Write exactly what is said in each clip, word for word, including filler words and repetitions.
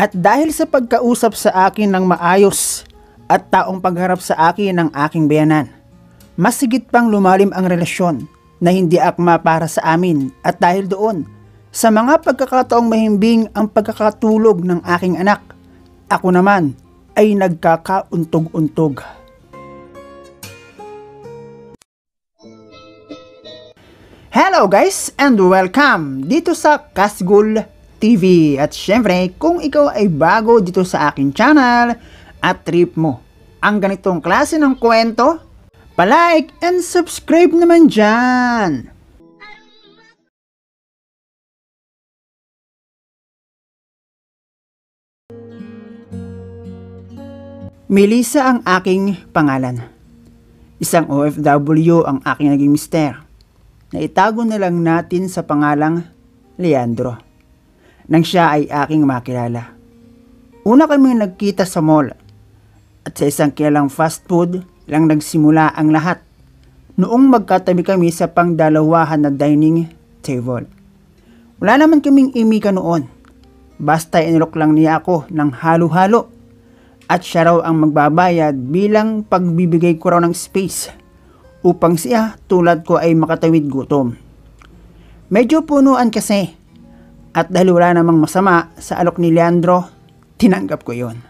At dahil sa pagkausap sa akin ng maayos at taong pagharap sa akin ng aking biyanan, mas higit pang lumalim ang relasyon na hindi akma para sa amin. At dahil doon, sa mga pagkakataong mahimbing ang pagkakatulog ng aking anak, ako naman ay nagkakauntog-untog. Hello guys and welcome dito sa Kasgul T V. At syempre, kung ikaw ay bago dito sa aking channel at trip mo ang ganitong klase ng kwento, palike and subscribe naman dyan. Melissa ang aking pangalan. Isang O F W ang aking naging mister. Naitago na lang natin sa pangalang Leandro nang siya ay aking makilala. Una kami nagkita sa mall at sa isang kilalang fast food lang nagsimula ang lahat noong magkatabi kami sa pangdalawahan na dining table. Wala naman kaming imika noon, basta inilok lang niya ako ng halo-halo at siya raw ang magbabayad bilang pagbibigay ko raw ng space upang siya tulad ko ay makatawid gutom. Medyo punuan kasi at dahil wala namang masama sa alok ni Leandro, tinanggap ko yon.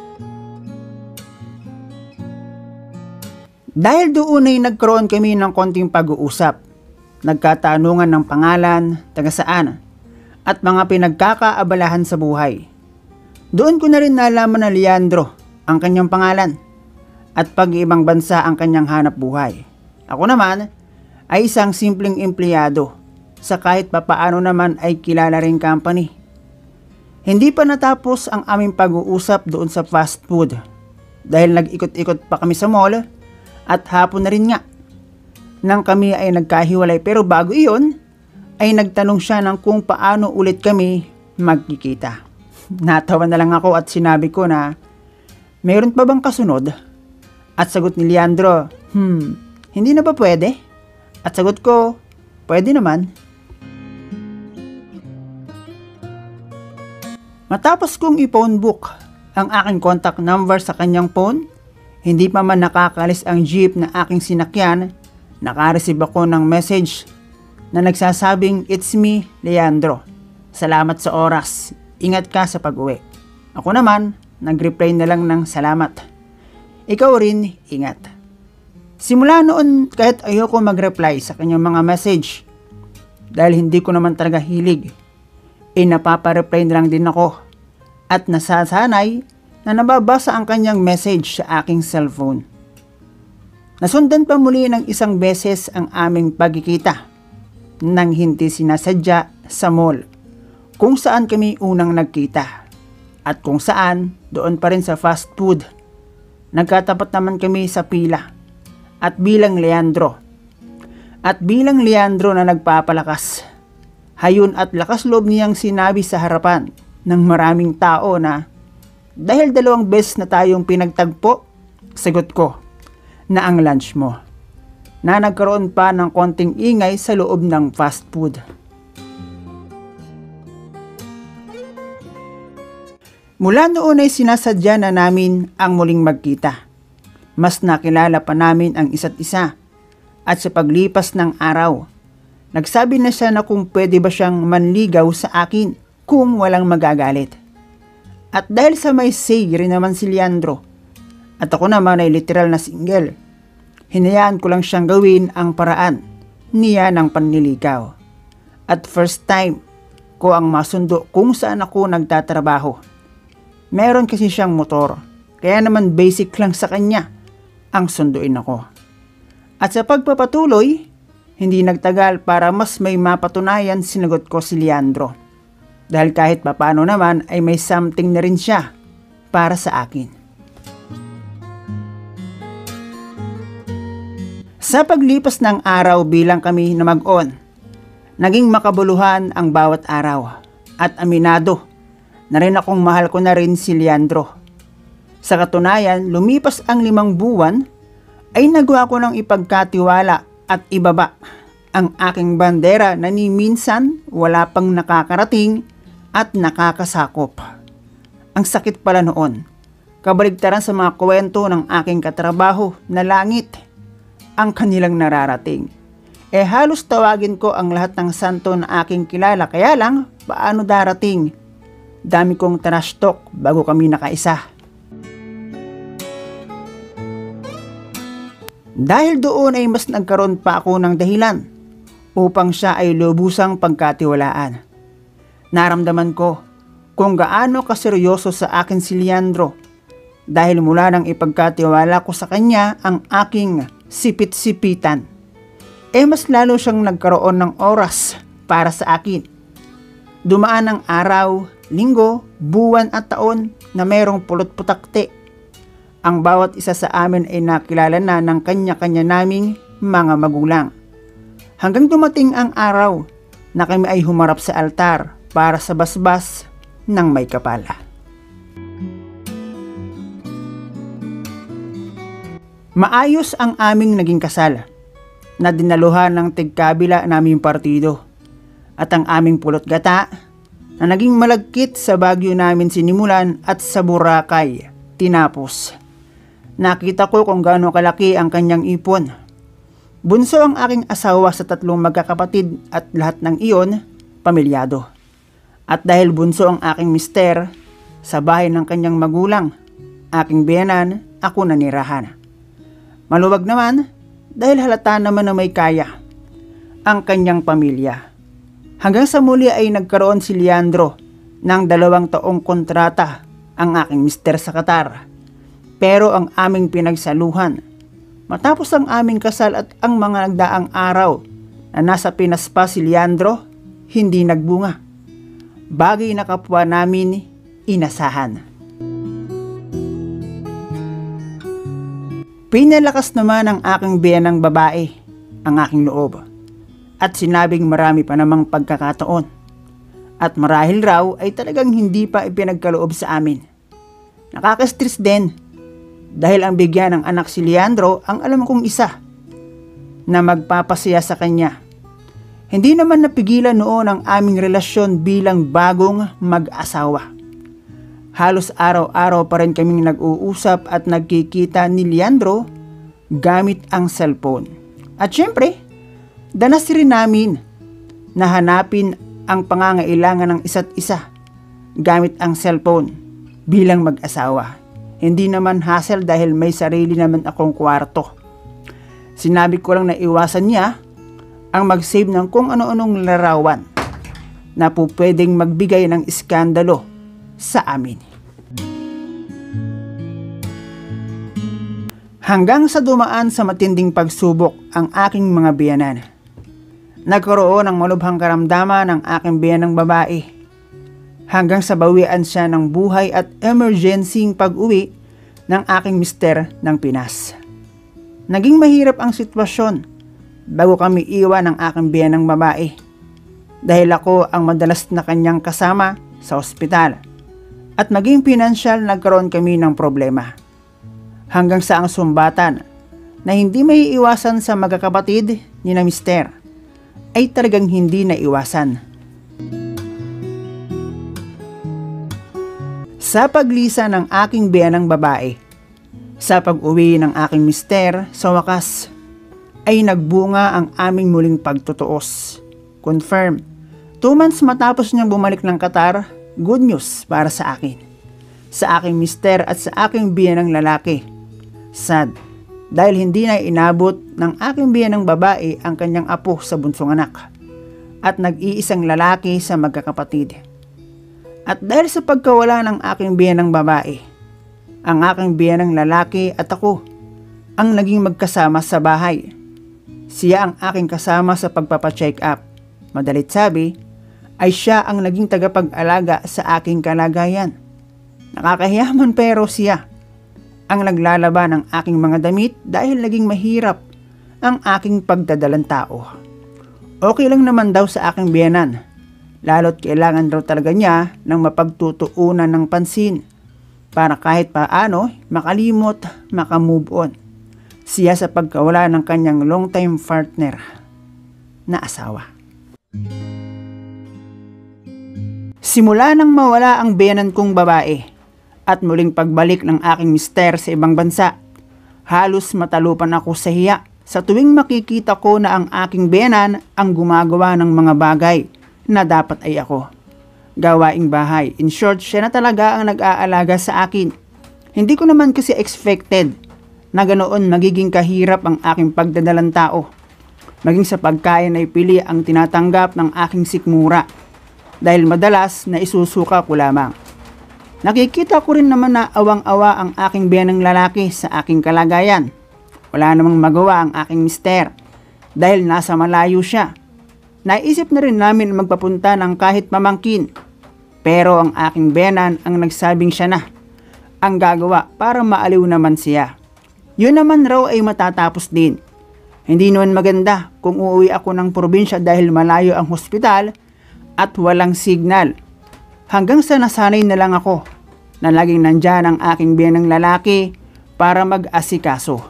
Dahil doon ay nagkaroon kami ng konting pag-uusap, nagkatanungan ng pangalan, taga saan, at mga pinagkakaabalahan sa buhay. Doon ko na rin nalaman na Leandro ang kanyang pangalan at pag-ibang bansa ang kanyang hanap buhay. Ako naman ay isang simpleng empleyado sa kahit papaano naman ay kilala ring company. Hindi pa natapos ang aming pag-uusap doon sa fast food dahil nag-ikot-ikot pa kami sa mall at hapon na rin nga nang kami ay nagkahiwalay, pero bago iyon ay nagtanong siya ng kung paano ulit kami magkikita. Natawa na lang ako at sinabi ko na mayroon pa bang kasunod? At sagot ni Leandro, hmm, hindi na ba pwede? At sagot ko, pwede naman. Matapos kong i-phone book ang aking contact number sa kanyang phone, hindi pa man nakakalis ang jeep na aking sinakyan, nakareceive ako ng message na nagsasabing, "It's me, Leandro. Salamat sa oras. Ingat ka sa pag-uwi." Ako naman, nag-reply na lang ng salamat. Ikaw rin, ingat. Simula noon, kahit ayoko mag-reply sa kanyang mga message dahil hindi ko naman talaga hilig, eh napapa-reply na lang din ako at nasasanay na nababasa ang kanyang message sa aking cellphone. Nasundan pa muli ng isang beses ang aming pagkikita nang hindi sinasadya sa mall kung saan kami unang nagkita at kung saan doon pa rin sa fast food. Nagkatapat naman kami sa pila. At bilang Leandro, at bilang Leandro na nagpapalakas, hayon at lakas loob niyang sinabi sa harapan ng maraming tao na dahil dalawang beses na tayong pinagtagpo, sagot ko na ang lunch mo, na nagkaroon pa ng konting ingay sa loob ng fast food. Mula noon ay sinasadya na namin ang muling magkita. Mas nakilala pa namin ang isa't isa at sa paglipas ng araw, nagsabi na siya na kung pwede ba siyang manligaw sa akin kung walang magagalit. At dahil sa may say rin naman si Leandro at ako naman ay literal na single, hinayaan ko lang siyang gawin ang paraan niya ng panliligaw. At first time ko ang masundo kung saan ako nagtatrabaho. Meron kasi siyang motor, kaya naman basic lang sa kanya ang sunduin ako. At sa pagpapatuloy, hindi nagtagal para mas may mapatunayan, sinagot ko si Leandro. Dahil kahit papano naman ay may something na rin siya para sa akin. Sa paglipas ng araw bilang kami na mag-on, naging makabuluhan ang bawat araw at aminado na rin akong mahal ko na rin si Leandro. Sa katunayan, lumipas ang limang buwan, ay nagawa ko ng ipagkatiwala at ibaba ang aking bandera na ni minsan wala pang nakakarating at nakakasakop. Ang sakit pala noon. Kabaligtaran sa mga kwento ng aking katrabaho na langit ang kanilang nararating. Eh halos tawagin ko ang lahat ng santo na aking kilala, kaya lang paano darating? Dami kong trash talk bago kami nakaisa. Dahil doon ay mas nagkaroon pa ako ng dahilan upang siya ay lubusang pagkatiwalaan. Naramdaman ko kung gaano kaseryoso sa akin si Leandro dahil mula nang ipagkatiwala ko sa kanya ang aking sipit-sipitan, eh mas lalo siyang nagkaroon ng oras para sa akin. Dumaan ang araw, linggo, buwan at taon na merong pulot-putakte. Ang bawat isa sa amin ay nakilala na ng kanya-kanya naming mga magulang. Hanggang dumating ang araw na kami ay humarap sa altar para sa basbas ng may kapala. Maayos ang aming naging kasal na dinaluhan ng tigkabila naming partido at ang aming pulot gata na naging malagkit sa Baguio namin sinimulan at sa Boracay tinapos. Nakita ko kung gaano kalaki ang kanyang ipon. Bunso ang aking asawa sa tatlong magkakapatid at lahat ng iyon pamilyado. At dahil bunso ang aking mister, sa bahay ng kanyang magulang, aking biyenan, ako nanirahan. Maluwag naman dahil halata naman na may kaya ang kanyang pamilya. Hanggang sa muli ay nagkaroon si Leandro ng dalawang taong kontrata ang aking mister sa Qatar. Pero ang aming pinagsaluhan, matapos ang aming kasal at ang mga nagdaang araw na nasa Pinas pa si Leandro, hindi nagbunga. Bagay na kapwa namin inasahan. Pinalakas naman ang aking biyenang babae ang aking loob at sinabing marami pa namang pagkakataon at marahil raw ay talagang hindi pa ipinagkaloob sa amin. Nakaka-stress din dahil ang bigyan ng anak si Leandro ang alam kong isa na magpapasaya sa kanya. Hindi naman napigilan noon ang aming relasyon bilang bagong mag-asawa. Halos araw-araw pa rin kaming nag-uusap at nagkikita ni Leandro gamit ang cellphone. At syempre, danas rin namin na hanapin ang pangangailangan ng isa't isa gamit ang cellphone bilang mag-asawa. Hindi naman hassle dahil may sarili naman akong kwarto. Sinabi ko lang na iwasan niya ang mag-save ng kung ano-anong larawan na po pwedeng magbigay ng iskandalo sa amin. Hanggang sa dumaan sa matinding pagsubok ang aking mga biyanan. Nagkaroon ng malubhang karamdaman ng aking biyanang babae. Hanggang sa bawian siya ng buhay at emergencing pag-uwi ng aking mister ng Pinas. Naging mahirap ang sitwasyon bago kami iwan ng aking biyanang babae. Dahil ako ang madalas na kanyang kasama sa ospital at maging pinansyal nagkaroon kami ng problema. Hanggang sa ang sumbatan na hindi may iwasan sa magkakapatid ni na mister ay talagang hindi na iwasan. Sa paglisa ng aking biyanang babae, sa pag-uwi ng aking mister, sa wakas, ay nagbunga ang aming muling pagtutuos. Confirm, two months matapos niyang bumalik ng Qatar, good news para sa akin. Sa aking mister at sa aking biyanang lalaki. Sad, dahil hindi na inabot ng aking biyanang babae ang kanyang apo sa bunsong anak at nag-iisang lalaki sa magkakapatid. At dahil sa pagkawala ng aking biyanang babae, ang aking biyanang lalaki at ako ang naging magkasama sa bahay. Siya ang aking kasama sa pagpapacheck up. Madalit sabi, ay siya ang naging tagapag-alaga sa aking kalagayan. Nakakahiyaman pero siya ang naglalaba ng aking mga damit dahil naging mahirap ang aking pagdadalang tao. Okay lang naman daw sa aking biyanan. Lalo't kailangan daw talaga niya ng mapagtutuunan ng pansin para kahit paano makalimot, makamove on siya sa pagkawala ng kanyang long-time partner na asawa. Simula nang mawala ang biyanan kong babae, at muling pagbalik ng aking mister sa ibang bansa. Halos matalupan ako sa hiya sa tuwing makikita ko na ang aking biyenan ang gumagawa ng mga bagay na dapat ay ako. Gawaing bahay. In short, siya na talaga ang nag-aalaga sa akin. Hindi ko naman kasi expected na ganoon magiging kahirap ang aking pagdadalang tao. Maging sa pagkain ay pili ang tinatanggap ng aking sikmura dahil madalas na isusuka ko lamang. Nakikita ko rin naman na awang-awa ang aking biyenang lalaki sa aking kalagayan. Wala namang magawa ang aking mister dahil nasa malayo siya. Naisip na rin namin magpapunta ng kahit pamangkin. Pero ang aking biyenan ang nagsabing siya na ang gagawa para maaliw naman siya. Yun naman raw ay matatapos din. Hindi noon maganda kung uuwi ako ng probinsya dahil malayo ang hospital at walang signal. Hanggang sa nasanay na lang ako na laging nandyan ang aking biyenang lalaki para mag-asikaso.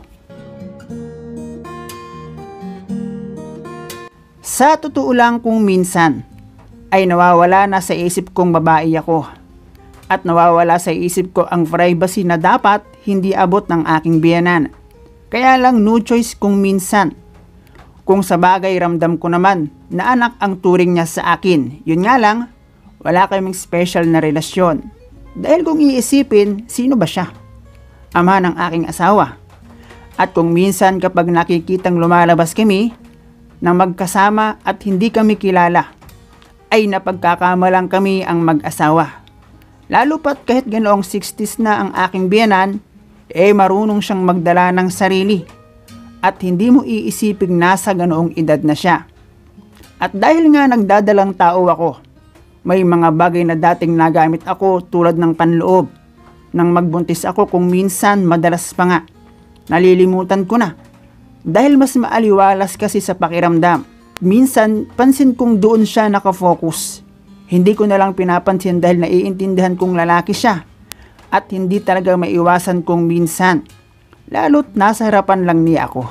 Sa totoo lang kung minsan ay nawawala na sa isip kong babae ako at nawawala sa isip ko ang privacy na dapat hindi abot ng aking biyenan. Kaya lang no choice kung minsan. Kung sa bagay ramdam ko naman na anak ang turing niya sa akin. Yun nga lang, wala kaming special na relasyon. Dahil kung iisipin, sino ba siya? Ama ng aking asawa. At kung minsan kapag nakikitang lumalabas kami nang magkasama at hindi kami kilala, ay napagkakamalang kami ang mag-asawa. Lalo pat kahit ganoong sixties na ang aking biyenan, eh marunong siyang magdala ng sarili. At hindi mo iisiping nasa ganoong edad na siya. At dahil nga nagdadalang tao ako, may mga bagay na dating nagamit ako tulad ng panloob. Nang magbuntis ako kung minsan madalas pa nga, nalilimutan ko na. Dahil mas maaliwalas kasi sa pakiramdam. Minsan pansin kong doon siya nakafocus. Hindi ko na lang pinapansin dahil naiintindihan kong lalaki siya. At hindi talaga maiwasan kong minsan. Lalo't nasa harapan lang niya ako.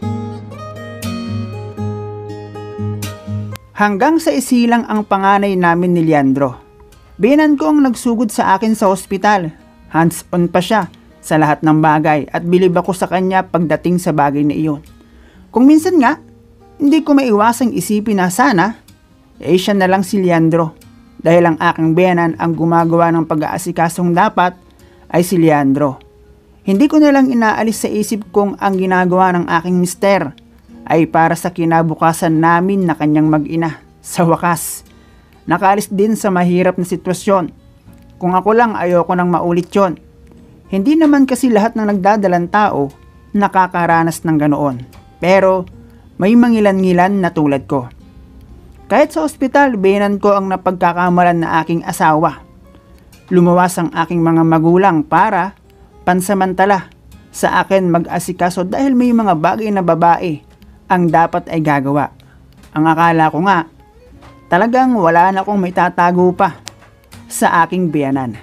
Hanggang sa isilang ang panganay namin ni Leandro. Biyenan ko ang nagsugod sa akin sa ospital. Hands-on pa siya sa lahat ng bagay at bilib ako sa kanya pagdating sa bagay na iyon. Kung minsan nga, hindi ko maiwasang isipin na sana, eh siya na lang si Leandro. Dahil ang aking biyenan ang gumagawa ng pag-aasikasong dapat ay si Leandro. Hindi ko na lang inaalis sa isip kong ang ginagawa ng aking mister ay para sa kinabukasan namin na kanyang mag-ina. Sa wakas, nakaalis din sa mahirap na sitwasyon. Kung ako lang ayoko nang maulit yon. Hindi naman kasi lahat ng nagdadalang tao nakakaranas ng ganoon. Pero may mangilan-ngilan na tulad ko. Kahit sa ospital, biyenan ko ang napagkakamalan na aking asawa. Lumawas ang aking mga magulang para pansamantala sa akin mag-asikaso dahil may mga bagay na babae ang dapat ay gagawa. Ang akala ko nga, talagang wala na akong may tatago pa sa aking biyenan.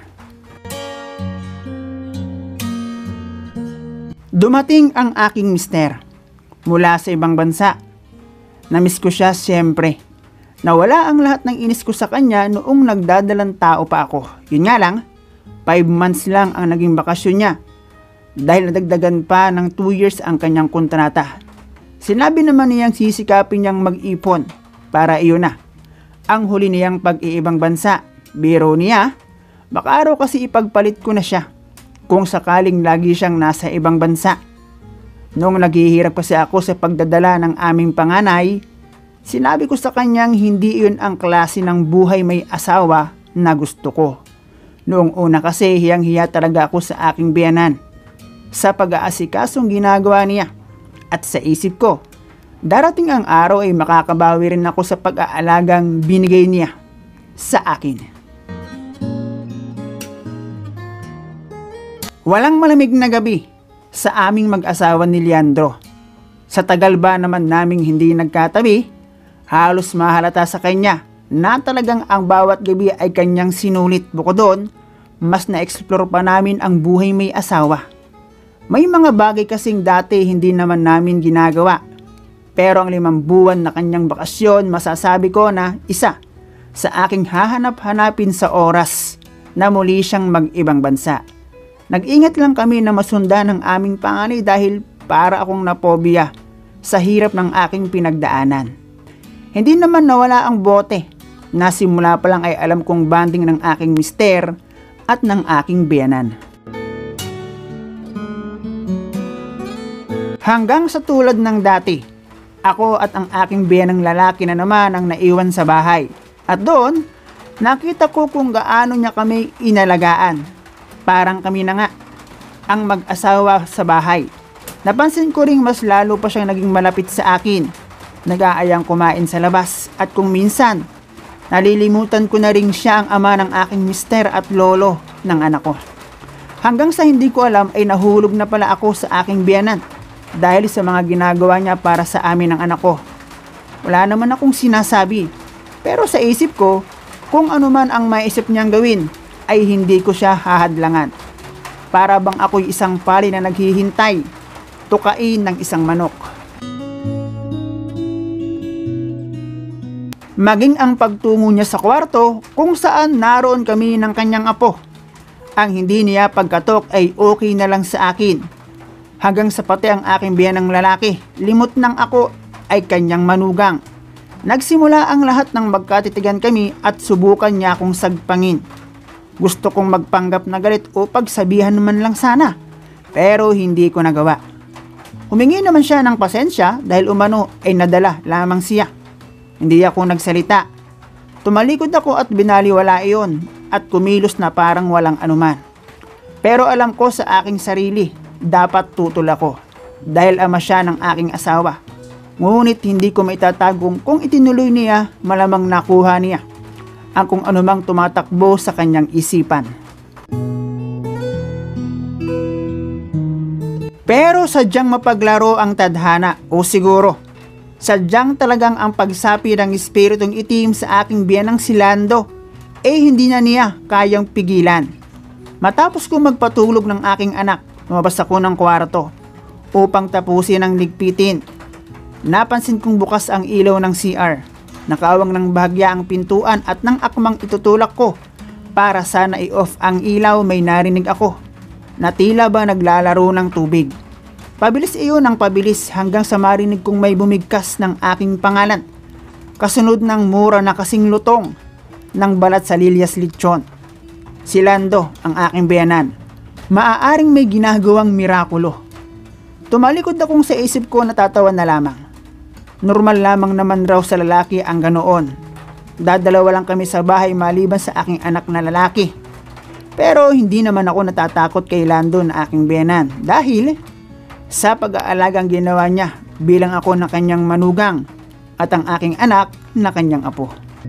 Dumating ang aking mister mula sa ibang bansa. Namiss ko siya siyempre. Nawala ang lahat ng inis ko sa kanya noong nagdadalang tao pa ako. Yun nga lang, five months lang ang naging bakasyon niya dahil nadagdagan pa ng two years ang kanyang kontrata. Sinabi naman niyang sisikapin niyang mag-ipon para iyon na ang huli niyang pag-iibang bansa. Biro niya, baka araw kasi ipagpalit ko na siya kung sakaling lagi siyang nasa ibang bansa. Noong naghihirap kasi ako sa pagdadala ng aming panganay, sinabi ko sa kanyang hindi iyon ang klase ng buhay may asawa na gusto ko. Noong una kasi hiyang-hiya talaga ako sa aking biyenan sa pag-aasikasong ginagawa niya. At sa isip ko, darating ang araw ay makakabawi rin ako sa pag-aalagang binigay niya sa akin. Walang malamig na gabi sa aming mag-asawa ni Leandro. Sa tagal ba naman naming hindi nagkatabi, halos mahalata sa kanya na talagang ang bawat gabi ay kanyang sinulit. Bukod doon, mas na-explore pa namin ang buhay may asawa. May mga bagay kasing dati hindi naman namin ginagawa. Pero ang limang buwan na kanyang bakasyon, masasabi ko na isa sa aking hahanap-hanapin sa oras na muli siyang mag-ibang bansa. Nag-ingat lang kami na masundan ang aming panganay dahil para akong napobiya sa hirap ng aking pinagdaanan. Hindi naman nawala ang bote na simula pa lang ay alam kong banding ng aking mister at ng aking biyanan. Hanggang sa tulad ng dati, ako at ang aking biyanang lalaki na naman ang naiwan sa bahay. At doon, nakita ko kung gaano niya kami inalagaan. Parang kami na nga ang mag-asawa sa bahay. Napansin ko ring mas lalo pa siyang naging malapit sa akin. Nag-aayang kumain sa labas at kung minsan, nalilimutan ko na ring siya ang ama ng aking mister at lolo ng anak ko. Hanggang sa hindi ko alam ay nahulog na pala ako sa aking biyanan dahil sa mga ginagawa niya para sa amin ng anak ko. Wala naman akong sinasabi, pero sa isip ko, kung ano man ang maisip niyang gawin, ay hindi ko siya hahadlangan. Para bang ako'y isang pali na naghihintay, tukain ng isang manok. Maging ang pagtungo niya sa kwarto kung saan naroon kami ng kanyang apo. Ang hindi niya pagkatok ay okay na lang sa akin. Hanggang sa pati ang aking biyanang lalaki, limot ng ako ay kanyang manugang. Nagsimula ang lahat ng magkatitigan kami at subukan niya akong sagpangin. Gusto kong magpanggap na galit o pagsabihan naman lang sana, pero hindi ko nagawa. Humingi naman siya ng pasensya dahil umano ay nadala lamang siya. Hindi ako nagsalita. Tumalikod ako at binaliwala iyon at kumilos na parang walang anuman. Pero alam ko sa aking sarili, dapat tutol ako dahil ama siya ng aking asawa. Ngunit hindi ko maitatagong kung itinuloy niya, malamang nakuha niya ang kung anumang tumatakbo sa kanyang isipan. Pero sadyang mapaglaro ang tadhana o siguro sadyang talagang ang pagsapi ng espiritong itim sa aking biyanang si Lando eh hindi na niya kayang pigilan. Matapos ko magpatulog ng aking anak, lumabas ako ng kwarto upang tapusin ang ligpitin. Napansin kong bukas ang ilaw ng C R. Nakaawang ng bahagya ang pintuan at nang akmang itutulak ko para sana i-off ang ilaw, may narinig ako na tila ba naglalaro ng tubig. Pabilis iyon ng pabilis hanggang sa marinig kong may bumigkas ng aking pangalan. Kasunod ng mura na kasing lutong ng balat sa lilyas lechon. Si Lando, ang aking biyanan. Maaaring may ginagawang mirakulo. Tumalikod akong sa isip ko, natatawa na lamang. Normal lamang naman raw sa lalaki ang ganoon. Dadalawa lang kami sa bahay maliban sa aking anak na lalaki. Pero hindi naman ako natatakot kay Lando na aking biyanan dahil sa pag-aalagang ginawa niya bilang ako na kanyang manugang at ang aking anak na kanyang apo.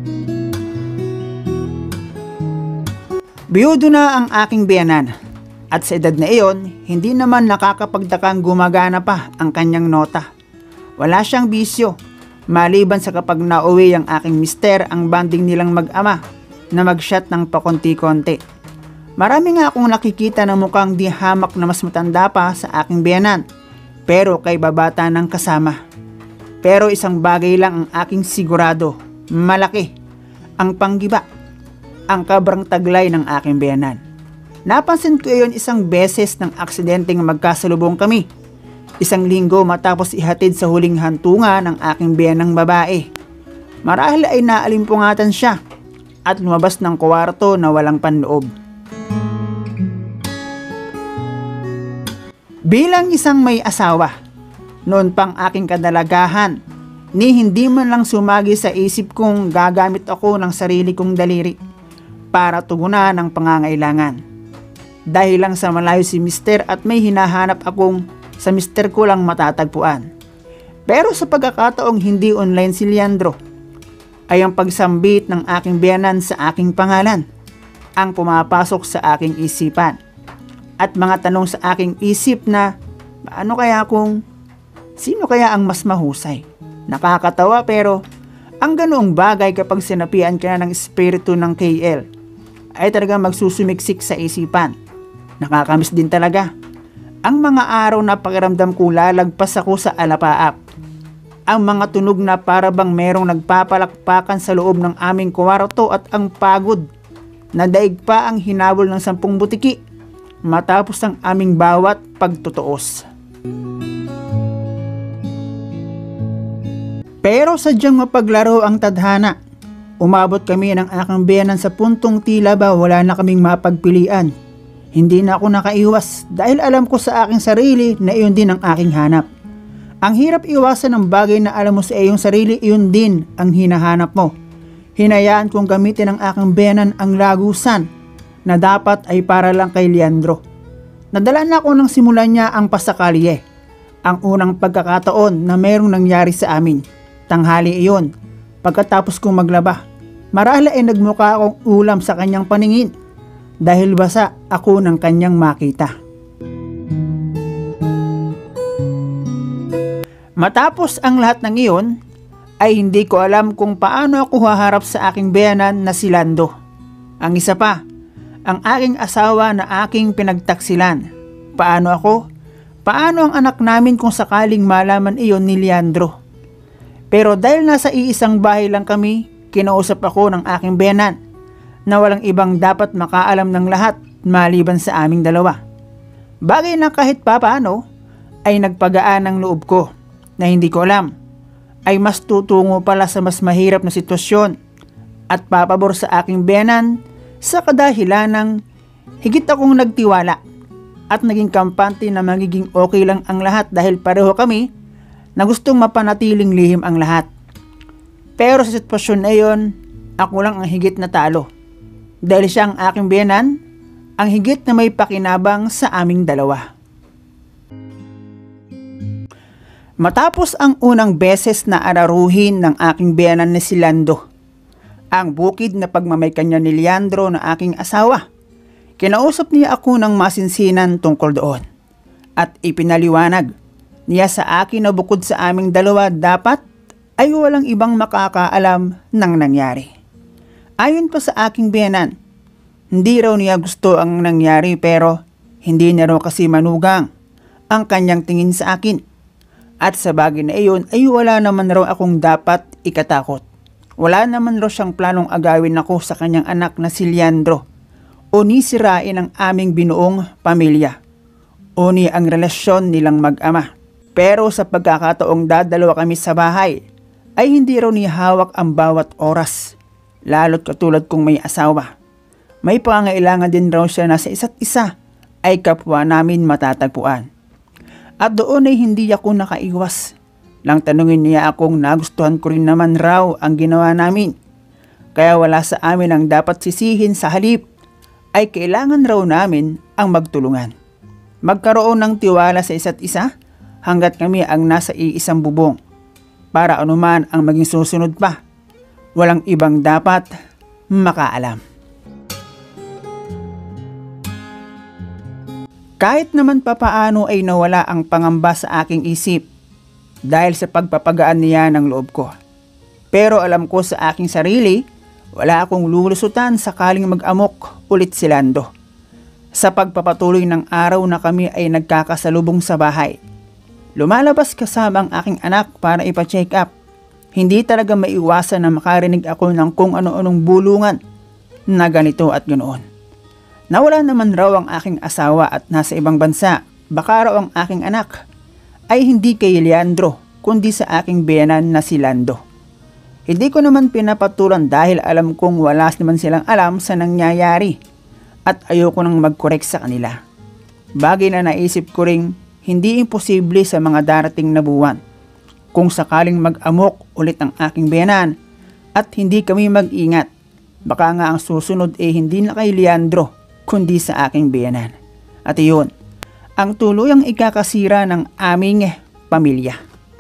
Biyudo na ang aking biyanan at sa edad na iyon, hindi naman nakakapagtakang gumagana pa ang kanyang nota. Wala siyang bisyo, maliban sa kapag nauwi ang aking mister, ang banding nilang mag-ama na mag-shot ng pakonti-konti. Marami nga akong nakikita na mukhang di hamak na mas matanda pa sa aking biyanan, pero kay babata ng kasama. Pero isang bagay lang ang aking sigurado, malaki ang panggiba, ang kabrang taglay ng aking biyanan. Napansin ko iyon isang beses ng aksidenteng magkasalubong kami. Isang linggo matapos ihatid sa huling hantungan ng aking biyanang babae. Marahil ay naalimpungatan siya at lumabas ng kwarto na walang panloob. Bilang isang may asawa, noon pang aking kadalagahan, ni hindi man lang sumagi sa isip kong gagamit ako ng sarili kong daliri para tugunan ang pangangailangan. Dahil lang sa malayo si mister at may hinahanap akong sa mister ko lang matatagpuan. Pero sa pagkakataong hindi online si Leandro, ay ang pagsambit ng aking biyanan sa aking pangalan ang pumapasok sa aking isipan. At mga tanong sa aking isip na, paano kaya kung sino kaya ang mas mahusay? Nakakatawa pero ang ganoong bagay kapag sinapian ka na ng espiritu ng K L ay talagang magsusumiksik sa isipan. Nakakamiss din talaga. Ang mga araw na pakiramdam ko lalagpas ako sa alapaap. Ang mga tunog na para bang merong nagpapalakpakan sa loob ng aming kwarto at ang pagod Nadaig pa ang hinabol ng sampung butiki matapos ang aming bawat pagtutuos. Pero sadyang mapaglaro ang tadhana. Umabot kami ng aking biyenan sa puntong tila ba wala na kaming mapagpilian. Hindi na ako nakaiwas dahil alam ko sa aking sarili na iyon din ang aking hanap. Ang hirap iwasan ng bagay na alam mo sa iyong sarili, iyon din ang hinahanap mo. Hinayaan kong gamitin ng aking biyenan ang lagusan na dapat ay para lang kay Leandro. Nadala na ako nang simulan niya ang pasakalye. Ang unang pagkakataon na mayroong nangyari sa amin. Tanghali iyon. Pagkatapos kong maglaba, marahil ay nagmukha akong ulam sa kanyang paningin dahil basa ako ng kanyang makita. Matapos ang lahat ng iyon, ay hindi ko alam kung paano ako haharap sa aking biyenan na si Lando. Ang isa pa, ang aking asawa na aking pinagtaksilan. Paano ako? Paano ang anak namin kung sakaling malaman iyon ni Leandro? Pero dahil nasa iisang bahay lang kami, kinausap ako ng aking biyenan na walang ibang dapat makaalam ng lahat maliban sa aming dalawa. Bagay na kahit papaano ay nagpagaan ng loob ko na hindi ko alam ay mas tutungo pala sa mas mahirap na sitwasyon at papabor sa aking biyenan sa kadahilan ng higit akong nagtiwala at naging kampante na magiging okay lang ang lahat dahil pareho kami na gustong mapanatiling lihim ang lahat. Pero sa sitwasyon na iyon, ako lang ang higit na talo. Dahil siya ang aking biyenan, ang higit na may pakinabang sa aming dalawa. Matapos ang unang beses na araruhin ng aking biyenan na si Lando, ang bukid na pagmamaykan niya ni Leandro na aking asawa, kinausap niya ako ng masinsinan tungkol doon. At ipinaliwanag niya sa akin na bukod sa aming dalawa dapat ay walang ibang makakaalam ng nangyari. Ayon pa sa aking biyenan, hindi raw niya gusto ang nangyari pero hindi niya raw kasi manugang ang kanyang tingin sa akin. At sa bagay na iyon ay wala naman raw akong dapat ikatakot. Wala naman raw siyang planong agawin ako sa kanyang anak na si Leandro o ni sirain ang aming binuong pamilya o ni ang relasyon nilang mag-ama. Pero sa pagkakataong dadalawa kami sa bahay, ay hindi raw niya hawak ang bawat oras, lalo't katulad kong may asawa. May pangailangan din raw siya na sa isa't isa ay kapwa namin matatagpuan. At doon ay hindi ako nakaiwas. Lang tanungin niya akong nagustuhan ko rin naman raw ang ginawa namin. Kaya wala sa amin ang dapat sisihin sa halip, ay kailangan raw namin ang magtulungan. Magkaroon ng tiwala sa isa't isa, hanggat kami ang nasa iisang bubong. Para anuman ang maging susunod pa, walang ibang dapat makaalam. Kahit naman papaano ay nawala ang pangamba sa aking isip dahil sa pagpapagaan niya ng loob ko. Pero alam ko sa aking sarili, wala akong lulusutan sakaling mag-amok ulit si Lando. Sa pagpapatuloy ng araw na kami ay nagkakasalubong sa bahay, lumalabas kasama ang aking anak para ipa-check up. Hindi talaga maiwasan na makarinig ako ng kung ano-anong bulungan na ganito at ganoon. Nawala naman raw ang aking asawa at nasa ibang bansa. Baka raw ang aking anak ay hindi kay Leandro kundi sa aking biyenan na si Lando. Hindi ko naman pinapatulan dahil alam kong wala naman silang alam sa nangyayari at ayoko nang mag-correct sa kanila. Bagay na naisip ko ring hindi imposible sa mga darating na buwan. Kung sakaling mag-amok ulit ang aking biyenan at hindi kami mag-ingat, baka nga ang susunod eh hindi na kay Leandro kundi sa aking biyenan. At iyon, ang tuluyang ikakasira ng aming pamilya.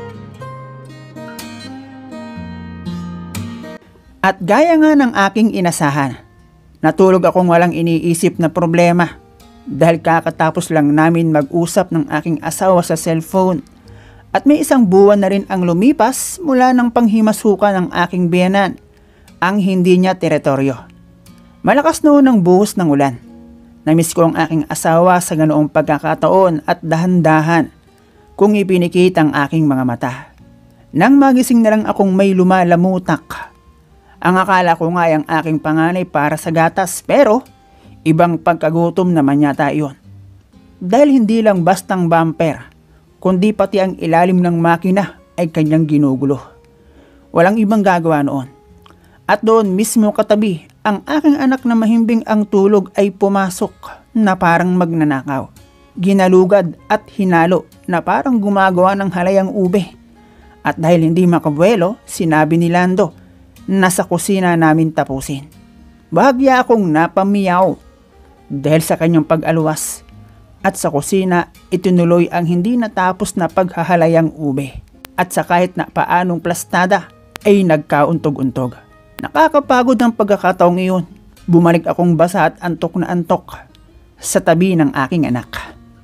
At gaya nga ng aking inasahan, natulog akong walang iniisip na problema. Dahil kakatapos lang namin mag-usap ng aking asawa sa cellphone at may isang buwan na rin ang lumipas mula ng panghimasukan ng aking biyenan, ang hindi niya teritoryo. Malakas noon ang buhos ng ulan. Namiss ko ang aking asawa sa ganoong pagkakataon at dahan-dahan kung ipinikit ang aking mga mata. Nang magising na lang akong may lumalamutak, Ang akala ko nga ay ang aking panganay para sa gatas, pero ibang pagkagutom naman yata iyon. Dahil hindi lang bastang bumper, kundi pati ang ilalim ng makina ay kanyang ginugulo. Walang ibang gagawa noon. At doon mismo katabi, ang aking anak na mahimbing ang tulog ay pumasok na parang magnanakaw. Ginalugad at hinalo na parang gumagawa ng halayang ube. At dahil hindi makabuelo, sinabi ni Lando na sa kusina namin tapusin. Bahagya akong napamiyaw dahil sa kanyang pag-aluwas. At sa kusina, itinuloy ang hindi natapos na paghahalayang ube. At sa kahit na paanong plastada, ay nagkauntog-untog. Nakakapagod ang pagkakataong iyon. Bumalik akong basa at antok na antok sa tabi ng aking anak.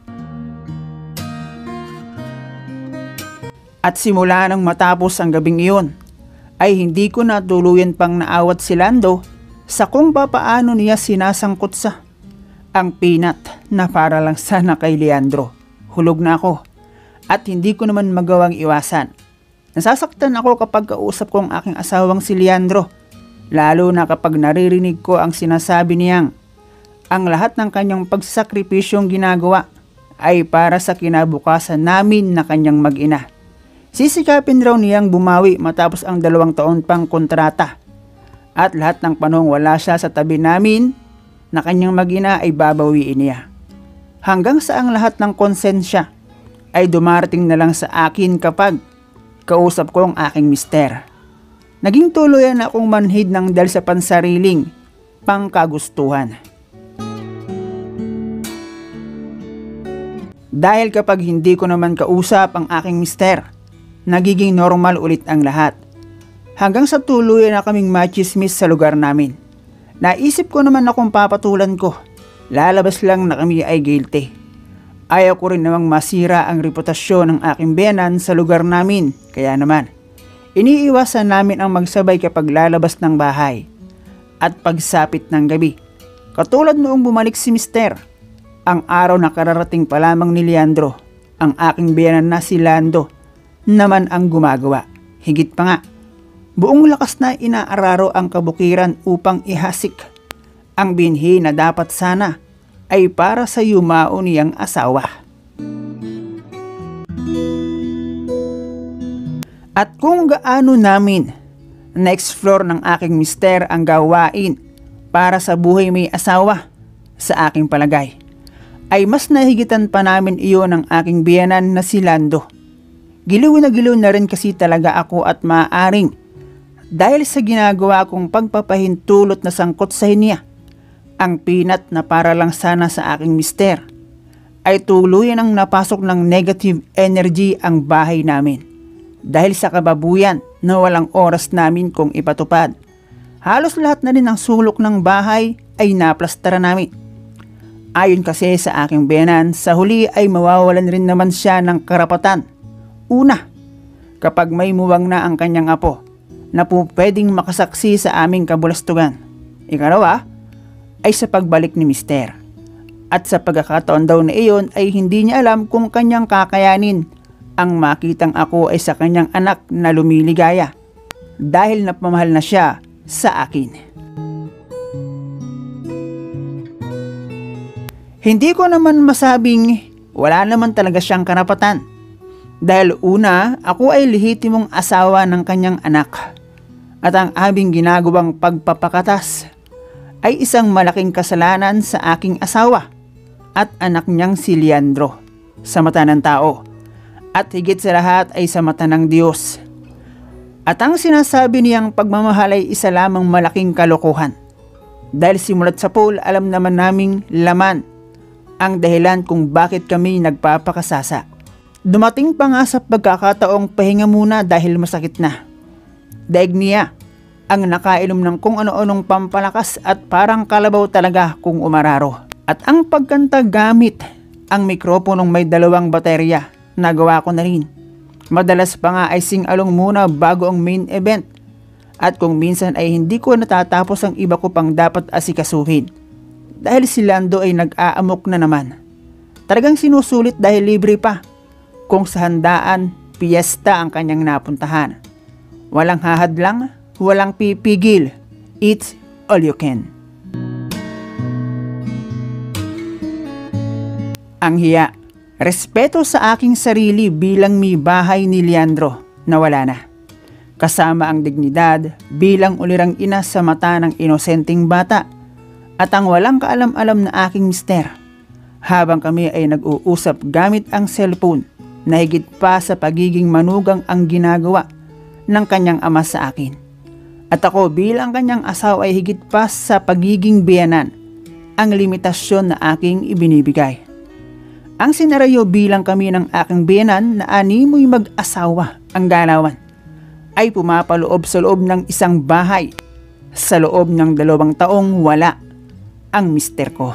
At simula nang matapos ang gabing iyon, ay hindi ko na tuluyan pang naawat si Lando sa kung papaano niya sinasangkot sa ang peanut na para lang sana kay Leandro. Hulog na ako at hindi ko naman magawang iwasan. Nasasaktan ako kapag kausap ko ang aking asawang si Leandro. Lalo na kapag naririnig ko ang sinasabi niyang ang lahat ng kanyang pagsakripisyong ginagawa ay para sa kinabukasan namin na kanyang mag-ina. Sisikapin raw niyang bumawi matapos ang dalawang taon pang kontrata. At lahat ng panahong wala siya sa tabi namin na kanyang mag-ina ay babawiin niya. Hanggang sa ang lahat ng konsensya ay dumarating na lang sa akin kapag kausap ko ang aking mister. Naging tuluyan akong manhid ng dahil sa pansariling pangkagustuhan. Dahil kapag hindi ko naman kausap ang aking mister, nagiging normal ulit ang lahat. Hanggang sa tuluyan na kaming machismis sa lugar namin. Naisip ko naman na kung papatulan ko, lalabas lang na kami ay guilty. Ayaw ko rin namang masira ang reputasyon ng aking biyanan sa lugar namin, kaya naman iniiwasan namin ang magsabay kapag lalabas ng bahay at pagsapit ng gabi. Katulad noong bumalik si mister, ang araw na kararating pa lamang ni Leandro, ang aking biyanan na si Lando naman ang gumagawa. Higit pa nga, buong lakas na inaararo ang kabukiran upang ihasik ang binhi na dapat sana ay para sa yumao niyang asawa. At kung gaano namin na-explore ng aking mister ang gawain para sa buhay may asawa, sa aking palagay, ay mas nahigitan pa namin iyon ng aking biyanan na si Lando. Giliw na giliw na rin kasi talaga ako at maaaring dahil sa ginagawa kong pagpapahintulot na sangkot sa niya, ang peanut na para lang sana sa aking mister, ay tuluyan ang napasok ng negative energy ang bahay namin. Dahil sa kababuyan na walang oras namin kung ipatupad. Halos lahat na rin ng sulok ng bahay ay naplastara namin. Ayon kasi sa aking biyanan, sa huli ay mawawalan rin naman siya ng karapatan. Una, kapag may muwang na ang kanyang apo na po pwedeng makasaksi sa aming kabulastugan. Ikalawa, ay sa pagbalik ni mister. At sa pagkakataon daw na iyon ay hindi niya alam kung kanyang kakayanin ang makitang ako ay sa kanyang anak na lumiligaya dahil napamahal na siya sa akin. Hindi ko naman masabing wala naman talaga siyang karapatan. Dahil una, ako ay lehitimong asawa ng kanyang anak. At ang aming ginagawang pagpapakatas ay isang malaking kasalanan sa aking asawa at anak niyang si Leandro sa mata ng tao. At higit sa lahat ay sa mata ng Diyos. At ang sinasabi niyang pagmamahal ay isa lamang malaking kalokohan. Dahil simulat sa pool, alam naman naming laman ang dahilan kung bakit kami nagpapakasasa. Dumating pa nga sa pagkakataong pahinga muna dahil masakit na. Daig niya ang nakainom ng kung ano-anong pampalakas at parang kalabaw talaga kung umararo. At ang pagkanta gamit ang mikroponong may dalawang baterya. Nagawa ko na rin. Madalas pa nga ay sing-along muna bago ang main event. At kung minsan ay hindi ko natatapos ang iba ko pang dapat asikasuhin. Dahil si Lando ay nag-aamok na naman. Talagang sinusulit dahil libre pa. Kung sa handaan, piyesta ang kanyang napuntahan. Walang hahadlang, walang pipigil. It's all you can. Ang hiya. Respeto sa aking sarili bilang may bahay ni Leandro na wala na. Kasama ang dignidad bilang ulirang ina sa mata ng inosenteng bata at ang walang kaalam-alam na aking mister. Habang kami ay nag-uusap gamit ang cellphone na higit pa sa pagiging manugang ang ginagawa ng kanyang ama sa akin. At ako bilang kanyang asawa ay higit pa sa pagiging biyanan ang limitasyon na aking ibinibigay. Ang senaryo bilang kami ng aking biyanan na animoy mag-asawa ang galawan ay pumapaloob sa loob ng isang bahay. Sa loob ng dalawang taong wala ang mister ko.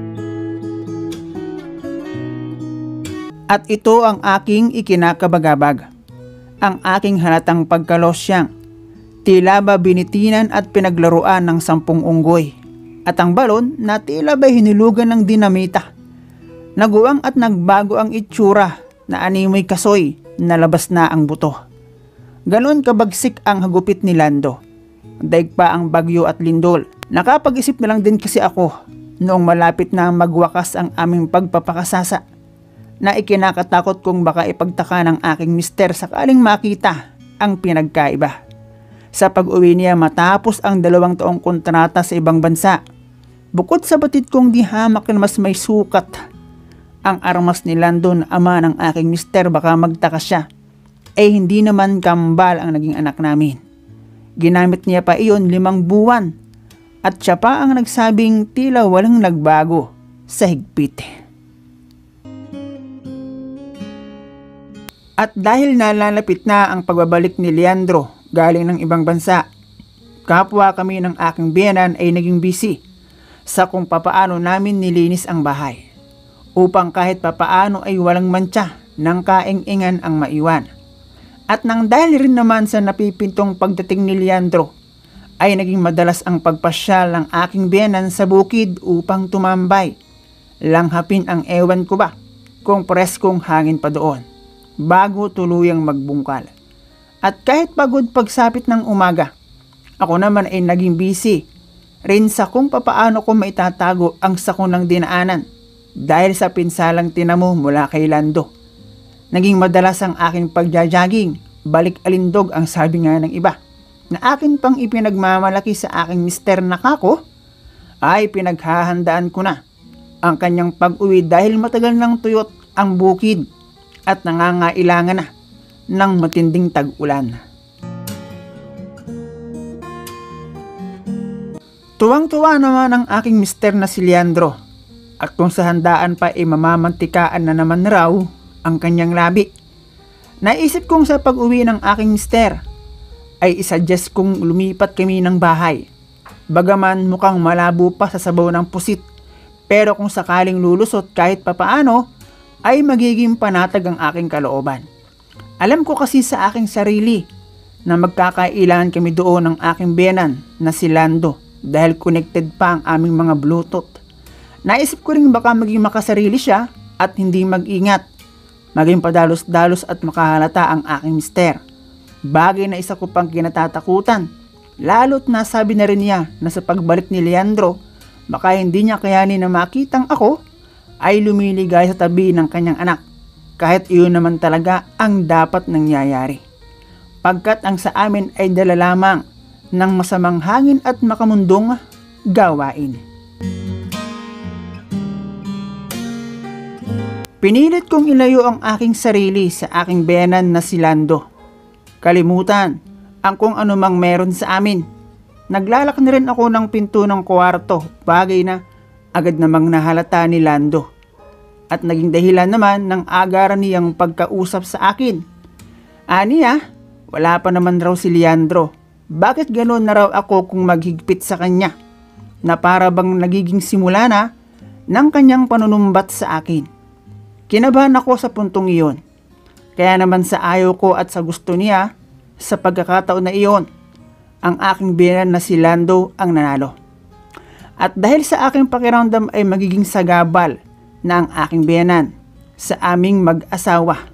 At ito ang aking ikinakabagabag. Ang aking halatang pagkalosyang. Tila ba binitinan at pinaglaruan ng sampung unggoy. At ang balon na tila ba hinilugan ng dinamita. Naguwang at nagbago ang itsura na animoy kasoy na labas na ang buto. Ganon kabagsik ang hagupit ni Lando. Daig pa ang bagyo at lindol. Nakapag-isip na lang din kasi ako noong malapit na magwakas ang aming pagpapakasasa na ikinakatakot kong baka ipagtaka ng aking mister sakaling makita ang pinagkaiba. Sa pag-uwi niya matapos ang dalawang taong kontrata sa ibang bansa, bukod sa batid kong di hamak na mas may sukat ang armas ni Lando na ama ng aking mister, baka magtaka siya, eh hindi naman kambal ang naging anak namin. Ginamit niya pa iyon limang buwan at siya pa ang nagsabing tila walang nagbago sa higpit. At dahil nalalapit na ang pagbabalik ni Leandro galing ng ibang bansa, kapwa kami ng aking biyanan ay naging busy sa kung papaano namin nilinis ang bahay upang kahit papaano ay walang mantsa ng kaing-ingan ang maiwan. At nang dahil rin naman sa napipintong pagdating ni Leandro, ay naging madalas ang pagpasyal ng aking biyanan sa bukid upang tumambay. Langhapin ang ewan ko ba kung preskong hangin pa doon, bago tuluyang magbungkal. At kahit pagod pagsapit ng umaga, ako naman ay naging busy rin sa kung papaano ko maitatago ang sakunang dinaanan dahil sa pinsalang tinamo mula kay Lando. Naging madalas ang aking pagja-jogging, balik alindog ang sabi nga ng iba, na akin pang ipinagmamalaki sa aking mister na kako, ay pinaghahandaan ko na ang kanyang pag-uwi dahil matagal nang tuyot ang bukid at nangangailangan na ng matinding tag-ulan. Tuwang-tuwa naman ang aking mister na si Leandro, at kung sa handaan pa ay mamamantikaan na naman raw ang kanyang labi. Naisip kong sa pag-uwi ng aking mister ay isuggest kong lumipat kami ng bahay. Bagaman mukhang malabo pa sa sabaw ng pusit, pero kung sakaling lulusot kahit papaano ay magiging panatag ang aking kalooban. Alam ko kasi sa aking sarili na magkakailangan kami doon ng aking biyanan na si Lando dahil connected pa ang aming mga Bluetooth. Naisip ko rin baka maging makasarili siya at hindi mag-ingat, maging padalos-dalos at makahalata ang aking mister. Bagay na isa ko pang kinatatakutan, lalo't nasabi na rin niya na sa pagbalik ni Leandro, baka hindi niya kayanin na makitang ako ay lumiligay sa tabi ng kanyang anak, kahit iyon naman talaga ang dapat nangyayari. Pagkat ang sa amin ay dala lamang ng masamang hangin at makamundong gawain. Pinilit kong ilayo ang aking sarili sa aking biyanan na si Lando. Kalimutan ang kung anumang meron sa amin. Naglalak na rin ako ng pinto ng kwarto, bagay na agad namang nahalata ni Lando. At naging dahilan naman ng agaran niyang pagkausap sa akin. Aniya, wala pa naman raw si Leandro. Bakit gano'n na raw ako kung maghigpit sa kanya? Na para bang nagiging simula na ng kanyang panunumbat sa akin. Kinabahan ako sa puntong iyon. Kaya naman sa ayaw ko at sa gusto niya, sa pagkakataon na iyon, ang aking biyanan na si Lando ang nanalo. At dahil sa aking pakiramdam ay magiging sagabal na ang aking biyanan sa aming mag-asawa.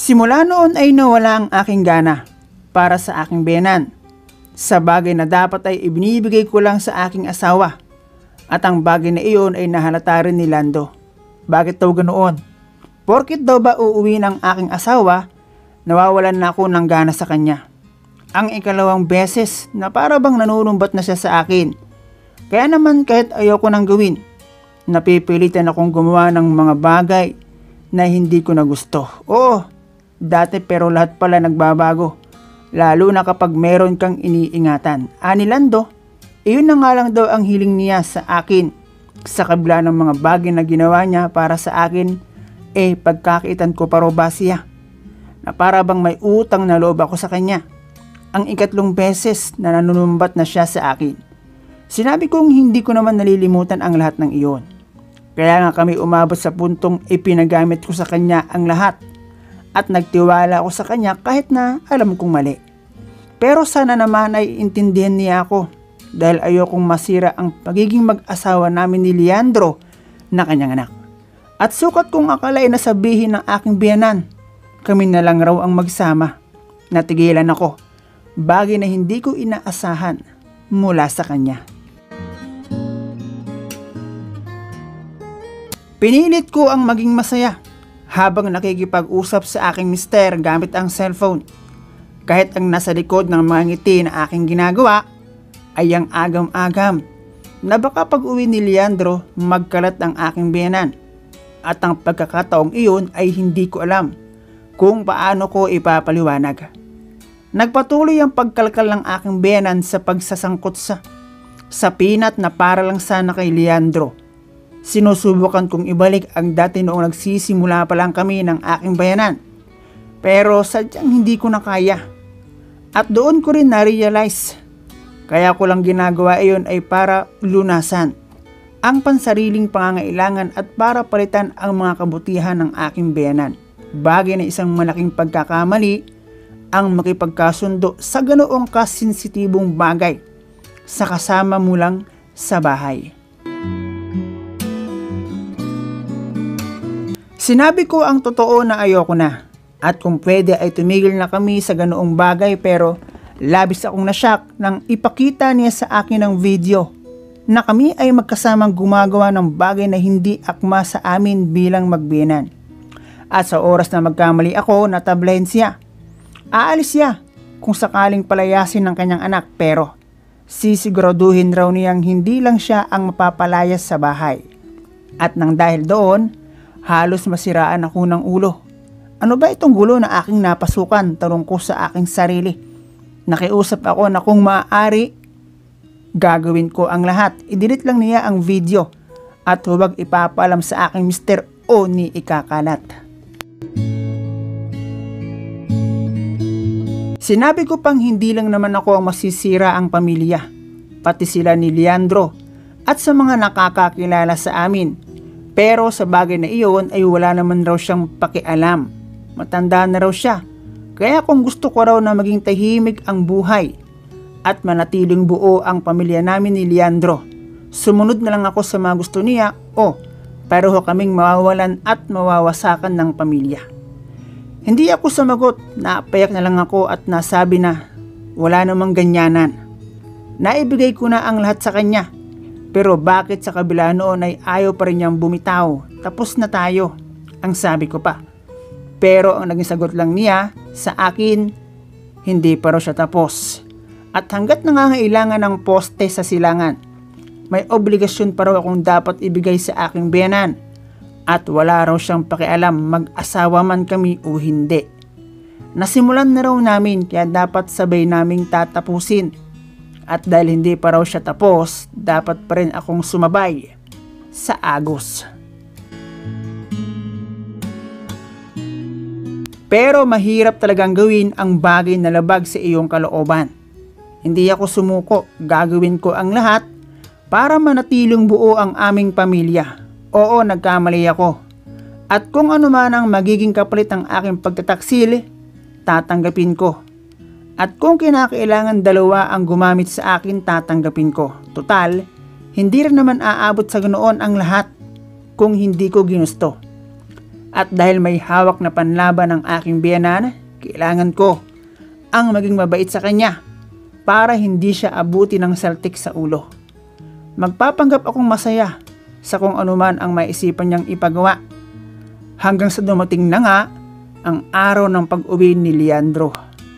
Simula noon ay nawala ang aking gana para sa aking biyenan, sa bagay na dapat ay ibinibigay ko lang sa aking asawa, at ang bagay na iyon ay nahalata rin ni Lando. Bakit daw ganoon? Porkit daw ba uuwi ng aking asawa, nawawalan na ako ng gana sa kanya. Ang ikalawang beses na para bang nanunumbat na siya sa akin. Kaya naman kahit ayoko nang gawin, napipilitan akong gumawa ng mga bagay na hindi ko na gusto. Oo, dati pero lahat pala nagbabago. Lalo na kapag meron kang iniingatan. Ani Lando, iyon na nga lang daw ang hiling niya sa akin. Sa kabila ng mga bagay na ginawa niya para sa akin, eh pagkakitan ko pa raw ba siya, na para bang may utang na loob ako sa kanya. Ang ikatlong beses na nanunumbat na siya sa akin. Sinabi kong hindi ko naman nalilimutan ang lahat ng iyon. Kaya nga kami umabot sa puntong ipinagamit ko sa kanya ang lahat. At nagtiwala ako sa kanya kahit na alam kong mali. Pero sana naman ay intindihan niya ako dahil ayokong masira ang pagiging mag-asawa namin ni Leandro na kanyang anak. At sukat kong akalain na sabihin ng aking biyenan, kami na lang raw ang magsama. Natigilan ako, bagay na hindi ko inaasahan mula sa kanya. Pinilit ko ang maging masaya habang nakikipag-usap sa aking mister gamit ang cellphone. Kahit ang nasa likod ng mga ngiti na aking ginagawa ay ang agam-agam na baka pag uwi ni Leandro magkalat ang aking biyenan. At ang pagkakataong iyon ay hindi ko alam kung paano ko ipapaliwanag. Nagpatuloy ang pagkalkal ng aking biyenan sa pagsasangkot sa, sa pinat na para lang sana kay Leandro. Sinusubukan kong ibalik ang dati noong nagsisimula pa lang kami ng aking bayanan. Pero sadyang hindi ko na kaya. At doon ko rin na-realize. Kaya ko lang ginagawa iyon ay para lunasan ang pansariling pangangailangan at para palitan ang mga kabutihan ng aking bayanan. Bagay na isang malaking pagkakamali ang makipagkasundo sa ganoong kasensitibong bagay sa kasama mo lang sa bahay. Sinabi ko ang totoo na ayoko na at kung pwede ay tumigil na kami sa ganoong bagay, pero labis akong nashock nang ipakita niya sa akin ang video na kami ay magkasamang gumagawa ng bagay na hindi akma sa amin bilang magbiyenan. At sa oras na magkamali ako, natablahin siya. Aalis siya kung sakaling palayasin ng kanyang anak, pero sisiguraduhin raw niyang hindi lang siya ang mapapalayas sa bahay. At nang dahil doon, halos masiraan ako ng ulo. Ano ba itong gulo na aking napasukan? Tanong ko sa aking sarili. Nakiusap ako na kung maaari, gagawin ko ang lahat. I-delete lang niya ang video at huwag ipapaalam sa aking mister o ni ikakalat. Sinabi ko pang hindi lang naman ako ang masisira ang pamilya, pati sila ni Leandro at sa mga nakakakilala sa amin. Pero sa bagay na iyon ay wala naman raw siyang pakialam. Matanda na raw siya. Kaya kung gusto ko raw na maging tahimik ang buhay at manatiling buo ang pamilya namin ni Leandro, sumunod na lang ako sa mga gusto niya o pareho kaming mawawalan at mawawasakan ng pamilya. Hindi ako sumagot, napayak na lang ako at nasabi na wala namang ganyanan. Naibigay ko na ang lahat sa kanya. Pero bakit sa kabila noon ay ayaw pa rin niyang bumitaw? Tapos na tayo, ang sabi ko pa. Pero ang naging sagot lang niya sa akin, hindi pa raw siya tapos. At hanggat nangangailangan ng poste sa silangan, may obligasyon pa raw akong dapat ibigay sa aking biyenan. At wala raw siyang pakialam mag-asawa man kami o hindi. Nasimulan na raw namin kaya dapat sabay naming tatapusin. At dahil hindi pa raw siya tapos, dapat pa rin akong sumabay sa agos. Pero mahirap talagang gawin ang bagay na labag sa iyong kalooban. Hindi ako sumuko, gagawin ko ang lahat para manatiling buo ang aming pamilya. Oo, nagkamali ako. At kung ano man ang magiging kapalit ng aking pagtataksil, tatanggapin ko. At kung kinakailangan dalawa ang gumamit sa akin, tatanggapin ko. Total, hindi rin naman aabot sa ganoon ang lahat kung hindi ko ginusto. At dahil may hawak na panlaban ng aking biyenan, kailangan ko ang maging mabait sa kanya para hindi siya abuti ng saltik sa ulo. Magpapanggap akong masaya sa kung anuman ang maisipan niyang ipagawa hanggang sa dumating na nga ang araw ng pag-uwi ni Leandro.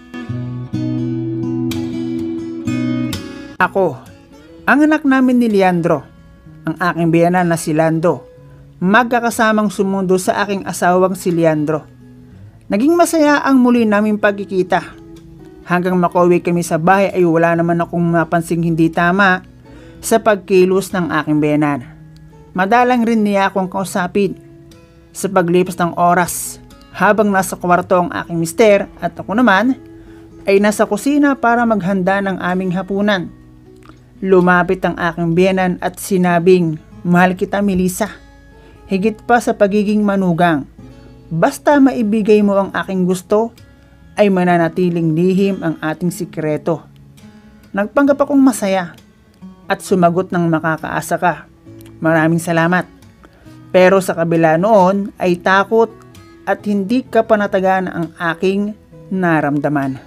Ako, ang anak namin ni Leandro, ang aking biyenan na si Lando, magkakasamang sumundo sa aking asawang si Leandro. Naging masaya ang muli naming pagkikita. Hanggang makauwi kami sa bahay ay wala naman akong napansing hindi tama sa pagkilos ng aking biyenan. Madalang rin niya akong kausapin. Sa paglipas ng oras, habang nasa kwarto ang aking mister at ako naman ay nasa kusina para maghanda ng aming hapunan. Lumapit ang aking biyenan at sinabing, "Mahal kita, Melissa. Higit pa sa pagiging manugang. Basta maibigay mo ang aking gusto, ay mananatiling lihim ang ating sikreto." Nagpanggap akong masaya at sumagot ng makakaasa ka. Maraming salamat. Pero sa kabila noon ay takot at hindi ka panatagan ang aking naramdaman.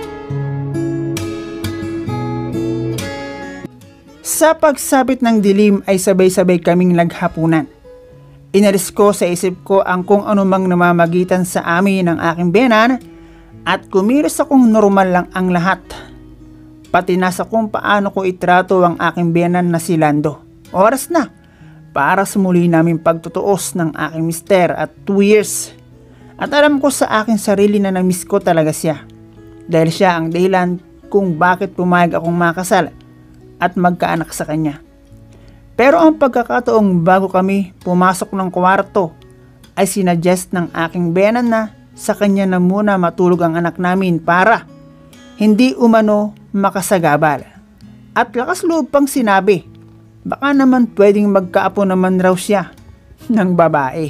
Sa pagsapit ng dilim ay sabay-sabay kaming naghapunan. Inalis ko sa isip ko ang kung anumang namamagitan sa amin ng aking biyenan at kumilos akong normal lang ang lahat. Pati nasa kung paano ko itrato ang aking biyenan na si Lando. Oras na para sa muli naming pagtutuos ng aking mister at two years. At alam ko sa aking sarili na namiss ko talaga siya. Dahil siya ang dahilan kung bakit pumayag akong makasal at magkaanak sa kanya. Pero ang pagkakataong bago kami pumasok ng kwarto ay sinuggest ng aking biyenan na sa kanya na muna matulog ang anak namin para hindi umano makasagabal. At lakas loob pang sinabi, baka naman pwedeng magkaapo naman raw siya ng babae.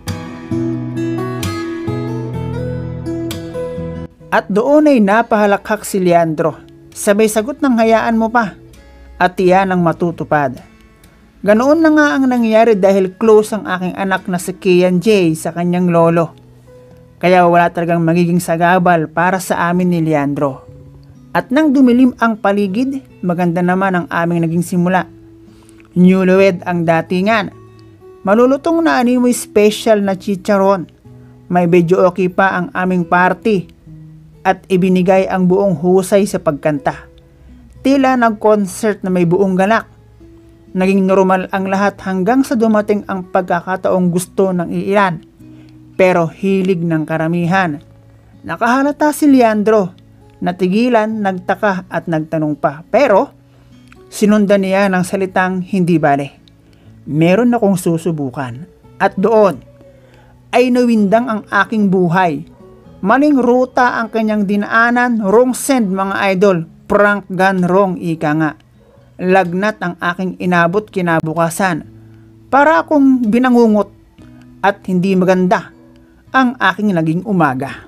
At doon ay napahalakhak si Leandro. Sabay sagot ng hayaan mo pa at iyan ang matutupad. Ganoon na nga ang nangyari dahil close ang aking anak na si Kian J sa kanyang lolo. Kaya wala talagang magiging sagabal para sa amin ni Leandro. At nang dumilim ang paligid, maganda naman ang aming naging simula. Newlywed ang datingan. Malulutong na animoy special na chicharon. May video okay pa ang aming party. At ibinigay ang buong husay sa pagkanta. Tila nag-concert na may buong galak. Naging normal ang lahat hanggang sa dumating ang pagkakataong gusto ng iilan. Pero hilig ng karamihan. Nakahalata si Leandro. Natigilan, nagtaka at nagtanong pa. Pero sinundan niya ng salitang hindi bale. Meron akong susubukan. At doon ay nawindang ang aking buhay. Maling ruta ang kanyang dinaanan. Wrong send mga idol. Prank gone wrong ika nga. Lagnat ang aking inabot kinabukasan. Para akong binangungot at hindi maganda ang aking naging umaga.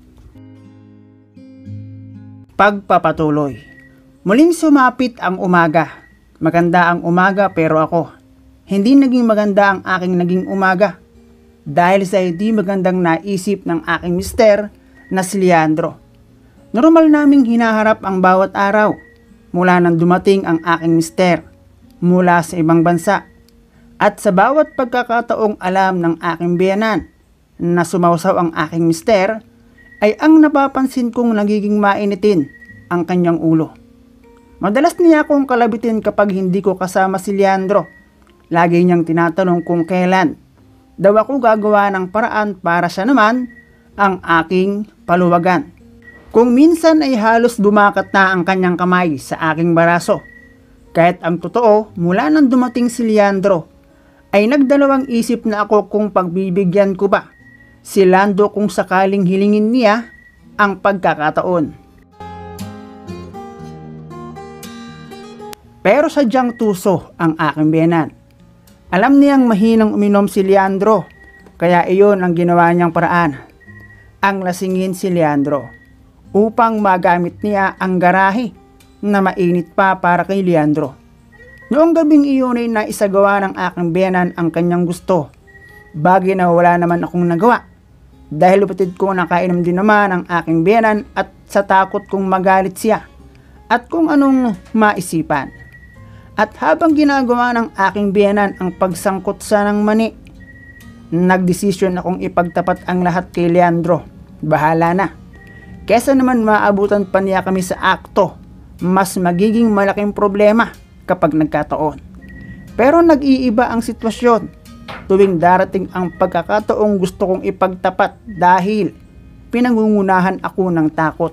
Pagpapatuloy. Muling sumapit ang umaga. Maganda ang umaga pero ako, hindi naging maganda ang aking naging umaga. Dahil sa hindi magandang naisip ng aking mister na si Leandro. Normal naming hinaharap ang bawat araw. Mula nang dumating ang aking mister mula sa ibang bansa at sa bawat pagkakataong alam ng aking biyenan na sumausaw ang aking mister ay ang napapansin kong nagiging mainitin ang kanyang ulo. Madalas niya akong kalabitin kapag hindi ko kasama si Leandro. Lagi niyang tinatanong kung kailan daw ako gagawa ng paraan para siya naman ang aking paluwagan. Kung minsan ay halos bumakat na ang kanyang kamay sa aking baraso. Kahit ang totoo, mula nang dumating si Leandro, ay nagdalawang isip na ako kung pagbibigyan ko ba si Lando kung sakaling hilingin niya ang pagkakataon. Pero sadyang tuso ang aking biyenan. Alam niyang mahinang uminom si Leandro, kaya iyon ang ginawa niyang paraan. Ang lasingin si Leandro upang magamit niya ang garahe na mainit pa para kay Leandro. Noong gabing iyon ay naisagawa ng aking biyenan ang kanyang gusto. Bagay na wala naman akong nagawa dahil lupatid ko nakainom din naman ang aking biyenan at sa takot kong magalit siya at kung anong maisipan. At habang ginagawa ng aking biyenan ang pagsangkot sa ng mani, nagdesisyon akong ipagtapat ang lahat kay Leandro. Bahala na. Kesa naman maabutan pa niya kami sa akto, mas magiging malaking problema kapag nagkataon. Pero nag-iiba ang sitwasyon tuwing darating ang pagkakataong gusto kong ipagtapat dahil pinangungunahan ako ng takot.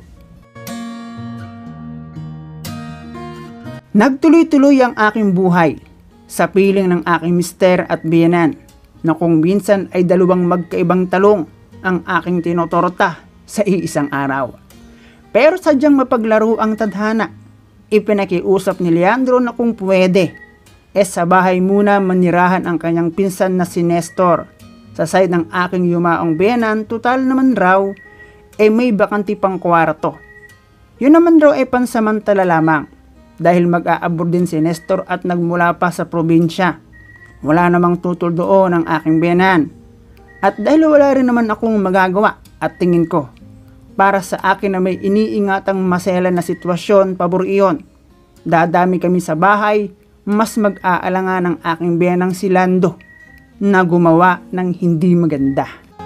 Nagtuloy-tuloy ang aking buhay sa piling ng aking mister at biyenan na kung minsan ay dalawang magkaibang talong ang aking tinotorta sa iisang araw. Pero sadyang mapaglaro ang tadhana, ipinakiusap ni Leandro na kung pwede, eh sa bahay muna manirahan ang kanyang pinsan na si Nestor. Sa side ng aking yumaong biyenan, total naman raw, eh may bakanti pang kwarto. Yun naman raw ay pansamantala lamang, dahil mag-aabot din si Nestor at nagmula pa sa probinsya. Wala namang tutol doon ang aking biyenan. At dahil wala rin naman akong magagawa at tingin ko, para sa akin na may iniingatang maselan na sitwasyon, pabor iyon. Dadami kami sa bahay, mas mag-aalangan ng aking biyenang si Lando na gumawa ng hindi maganda.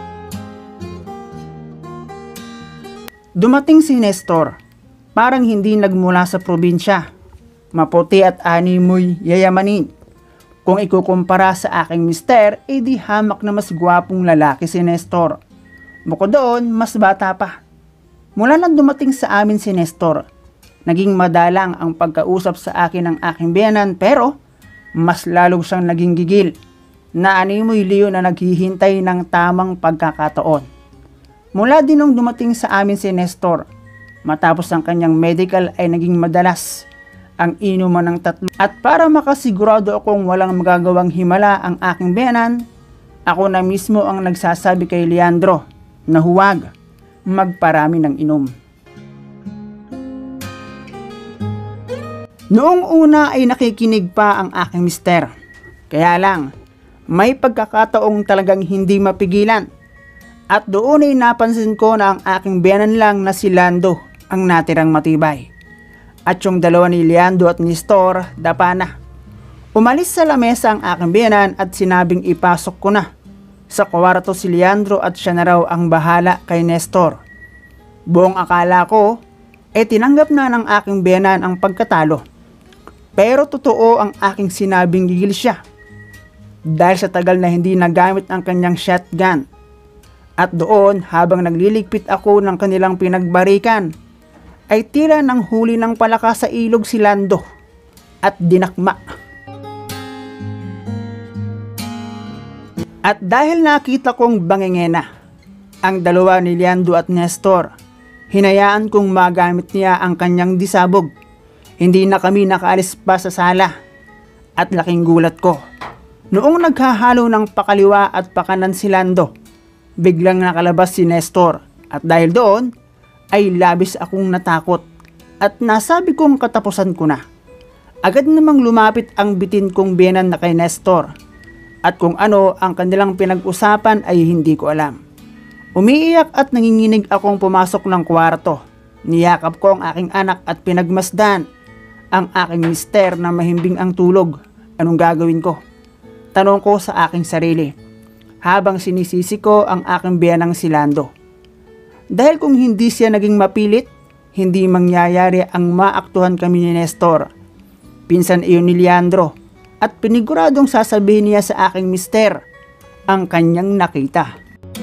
Dumating si Nestor, parang hindi nagmula sa probinsya. Maputi at animoy yayamanin. Kung ikukumpara sa aking mister, eh di hamak na mas gwapong lalaki si Nestor. Bukod doon, mas bata pa. Mula nang dumating sa amin si Nestor, naging madalang ang pagkausap sa akin ng aking biyenan pero mas lalong siyang naging gigil na animoy liyo na naghihintay ng tamang pagkakataon. Mula din nung dumating sa amin si Nestor, matapos ang kanyang medical ay naging madalas ang inuman ng tatlo. At para makasigurado akong walang magagawang himala ang aking biyenan, ako na mismo ang nagsasabi kay Leandro na huwag magparami ng inom. Noong una ay nakikinig pa ang aking mister. Kaya lang, may pagkakataong talagang hindi mapigilan. At doon ay napansin ko na ang aking biyenan lang na si Lando ang natirang matibay. At yung dalawa ni Leandro at Nestor, dapa na. Umalis sa lamesa ang aking biyenan at sinabing ipasok ko na sa kwarto si Leandro at siya na raw ang bahala kay Nestor. Buong akala ko, eh tinanggap na ng aking biyenan ang pagkatalo. Pero totoo ang aking sinabing gigil siya. Dahil sa tagal na hindi nagamit ang kanyang shotgun. At doon habang nagliligpit ako ng kanilang pinagbarikan, ay tila ng huli ng palaka sa ilog si Lando at dinakma. At dahil nakita kong bangengena ang dalawa ni Leandro at Nestor, hinayaan kong magamit niya ang kanyang disabog. Hindi na kami nakaalis pa sa sala at laking gulat ko. Noong naghahalo ng pakaliwa at pakanan si Lando, biglang nakalabas si Nestor at dahil doon, ay labis akong natakot at nasabi kong katapusan ko na. Agad namang lumapit ang bitin kong biyenan na kay Nestor at kung ano ang kanilang pinag-usapan ay hindi ko alam. Umiiyak at nanginginig akong pumasok ng kwarto. Niyakap ko ang aking anak at pinagmasdan ang aking mister na mahimbing ang tulog. Anong gagawin ko? Tanong ko sa aking sarili habang sinisisi ko ang aking biyenang si Lando. Dahil kung hindi siya naging mapilit, hindi mangyayari ang maaktuhan kami ni Nestor. Pinsan iyon ni Leandro at piniguradong sasabihin niya sa aking mister ang kanyang nakita.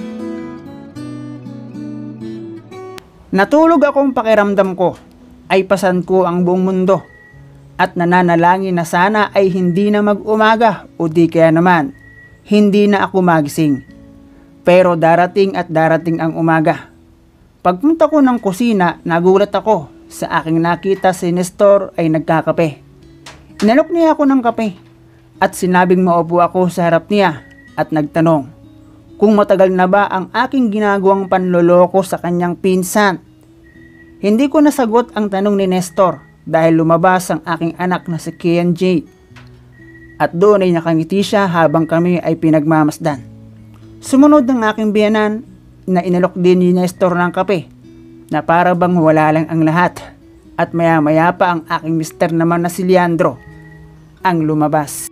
Natulog akong pakiramdam ko ay pasan ko ang buong mundo at nananalangin na sana ay hindi na mag-umaga o di kaya naman hindi na ako magising. Pero darating at darating ang umaga. Pagpunta ko ng kusina, nagulat ako sa aking nakita si Nestor ay nagkakape. Inalok niya ako ng kape at sinabing maupo ako sa harap niya at nagtanong kung matagal na ba ang aking ginagawang panloloko sa kanyang pinsan. Hindi ko nasagot ang tanong ni Nestor dahil lumabas ang aking anak na si Kian J. At doon ay nakangiti siya habang kami ay pinagmamasdan. Sumunod ng aking biyanan na inalok din ni Nestor ng kape na para bang wala lang ang lahat. At maya maya pa ang aking mister naman na si Leandro ang lumabas.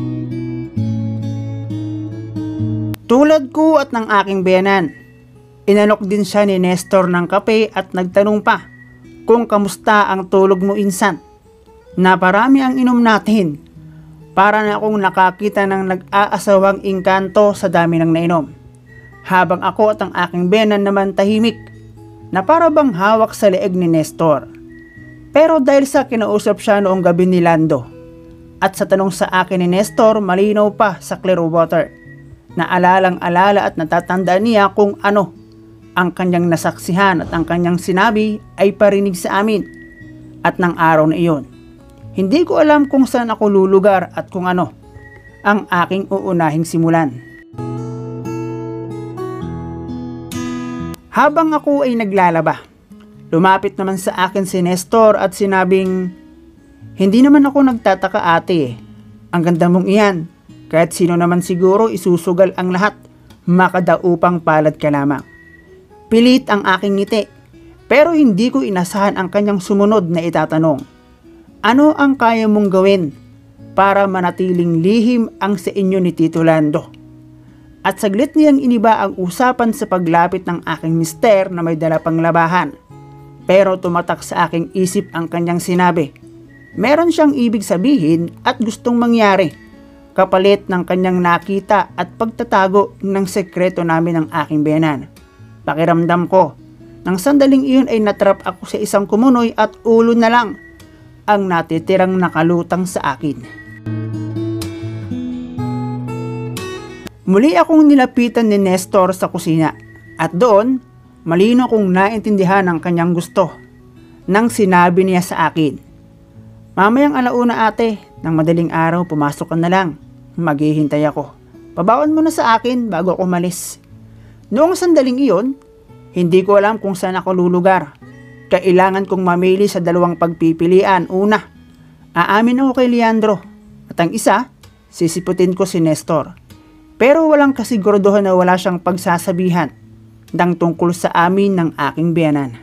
Tulad ko at ng aking biyanan, inalok din siya ni Nestor ng kape at nagtanong pa kung kamusta ang tulog mo insan. Naparami ang inom natin. Para na akong nakakita ng nag-aasawang engkanto sa dami ng nainom. Habang ako at ang aking biyanan naman tahimik na para bang hawak sa leeg ni Nestor. Pero dahil sa kinausap siya noong gabi ni Lando at sa tanong sa akin ni Nestor malinaw pa sa clear water na alalang-alala at natatandaan niya kung ano ang kanyang nasaksihan at ang kanyang sinabi ay parinig sa amin at ng araw na iyon. Hindi ko alam kung saan ako lulugar at kung ano ang aking uunahing simulan. Habang ako ay naglalaba, lumapit naman sa akin si Nestor at sinabing, "Hindi naman ako nagtataka ate, ang ganda mong iyan, kahit sino naman siguro isusugal ang lahat, makadaupang palad ka lamang." Pilit ang aking ngiti, pero hindi ko inasahan ang kanyang sumunod na itatanong, "Ano ang kaya mong gawin para manatiling lihim ang sa inyo ni Tito Lando?" At saglit niyang iniba ang usapan sa paglapit ng aking mister na may dala pang labahan. Pero tumatak sa aking isip ang kanyang sinabi. Meron siyang ibig sabihin at gustong mangyari, kapalit ng kanyang nakita at pagtatago ng sekreto namin ng aking biyanan. Pakiramdam ko, nang sandaling iyon ay natrap ako sa isang kumunoy at ulo na lang ang natitirang nakalutang sa akin. Muli akong nilapitan ni Nestor sa kusina at doon, malino kong naintindihan ang kanyang gusto nang sinabi niya sa akin, "Mamayang alauna ate, ng madaling araw pumasok ka na lang, maghihintay ako. Pabaon mo na sa akin bago ako umalis." Noong sandaling iyon, hindi ko alam kung saan ako lulugar. Kailangan kong mamili sa dalawang pagpipilian. Una, aamin ako kay Leandro at ang isa, sisiputin ko si Nestor. Pero walang kasiguraduhan na wala siyang pagsasabihan ng tungkol sa amin ng aking biyanan.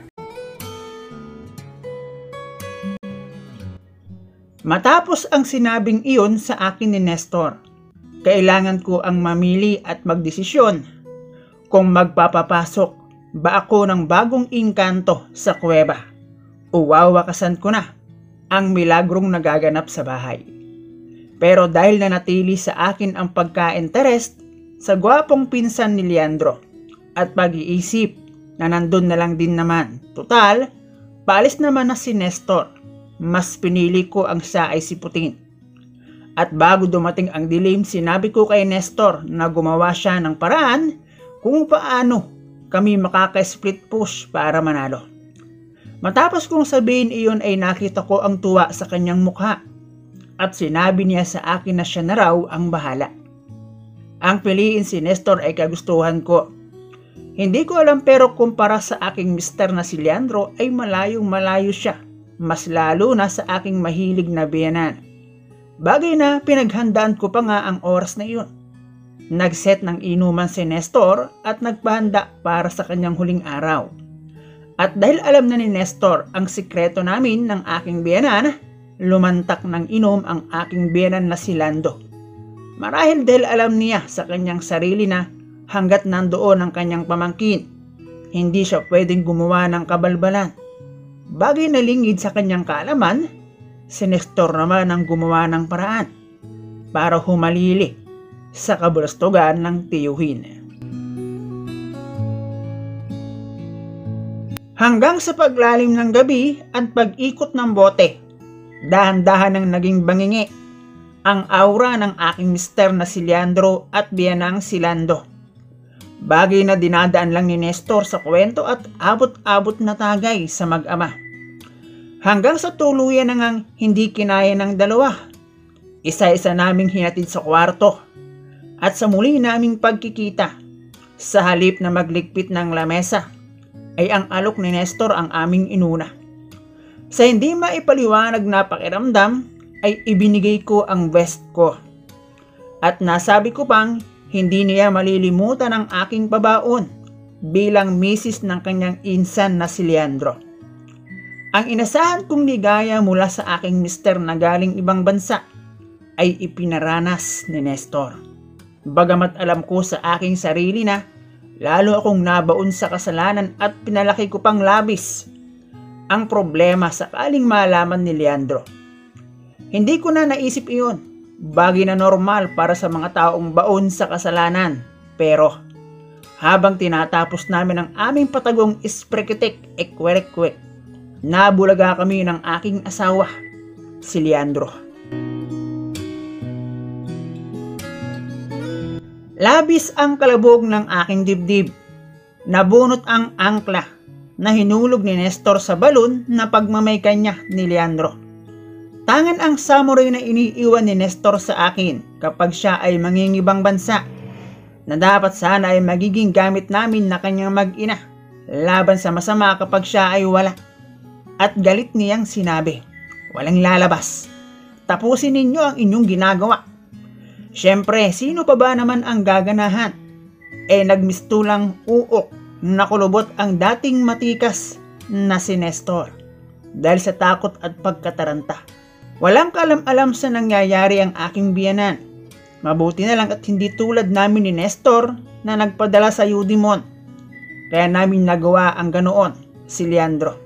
Matapos ang sinabing iyon sa akin ni Nestor, kailangan ko ang mamili at magdesisyon kung magpapapasok ba ako ng bagong engkanto sa kuweba o wawakasan ko na ang milagrong nagaganap sa bahay. Pero dahil nanatili sa akin ang pagka-interest sa gwapong pinsan ni Leandro at pag-iisip na nandun na lang din naman, total, paalis naman na si Nestor, mas pinili ko ang siya ay siputin. At bago dumating ang dilim, sinabi ko kay Nestor na gumawa siya ng paraan kung paano kami makaka-split push para manalo. Matapos kong sabihin iyon ay nakita ko ang tuwa sa kanyang mukha. At sinabi niya sa akin na siya na raw ang bahala. Ang piliin si Nestor ay kagustuhan ko. Hindi ko alam pero kumpara sa aking mister na si Leandro ay malayong malayo siya. Mas lalo na sa aking mahilig na biyanan. Bagay na pinaghandaan ko pa nga ang oras na iyon. Nagset ng inuman si Nestor at nagpahanda para sa kanyang huling araw. At dahil alam na ni Nestor ang sikreto namin ng aking biyanan, lumantak ng inom ang aking biyanan na si Lando. Marahil dahil alam niya sa kanyang sarili na hanggat nandoon ang kanyang pamangkin, hindi siya pwedeng gumawa ng kabalbalan. Bagay na lingid sa kanyang kaalaman, si Nestor naman ang gumawa ng paraan para humalili sa kabulastugan ng tiyuhin. Hanggang sa paglalim ng gabi at pag-ikot ng bote, dahan-dahan ang naging bangingi ang aura ng aking mister na si Leandro at biyanang si Lando. Bagay na dinadaan lang ni Nestor sa kwento at abot-abot na tagay sa mag-ama. Hanggang sa tuluyan na ngang hindi kinaya ng dalawa. Isa-isa naming hinatid sa kwarto at sa muli naming pagkikita, sa halip na magligpit ng lamesa, ay ang alok ni Nestor ang aming inuna. Sa hindi maipaliwanag na pakiramdam ay ibinigay ko ang best ko At nasabi ko pang hindi niya malilimutan ang aking pabaon bilang misis ng kanyang insan na si Leandro. Ang inasahan kong ligaya mula sa aking mister na galing ibang bansa ay ipinaranas ni Nestor. Bagamat alam ko sa aking sarili na lalo akong nabaon sa kasalanan at pinalaki ko pang labis ang problema sakaling malaman ni Leandro. Hindi ko na naisip iyon, bagay na normal para sa mga taong baon sa kasalanan. Pero habang tinatapos namin ang aming patagong isprekitik ekwerek-kwek, nabulaga kami ng aking asawa, si Leandro. Labis ang kalabog ng aking dibdib. Nabunot ang angkla na hinulog ni Nestor sa balon na pagmamay kanya ni Leandro. Tangan ang samurai na iniiwan ni Nestor sa akin kapag siya ay mangingibang bansa, na dapat sana ay magiging gamit namin na kanyang mag-ina laban sa masama kapag siya ay wala. At galit niyang sinabi, "Walang lalabas. Tapusin ninyo ang inyong ginagawa." Siyempre, sino pa ba naman ang gaganahan? Eh nagmistulang uok na kulubot ang dating matikas na si Nestor dahil sa takot at pagkataranta. Walang kalam-alam sa nangyayari ang aking biyanan. Mabuti na lang at hindi tulad namin ni Nestor na nagpadala sa Eudemon. Kaya namin nagawa ang ganoon, si Leandro.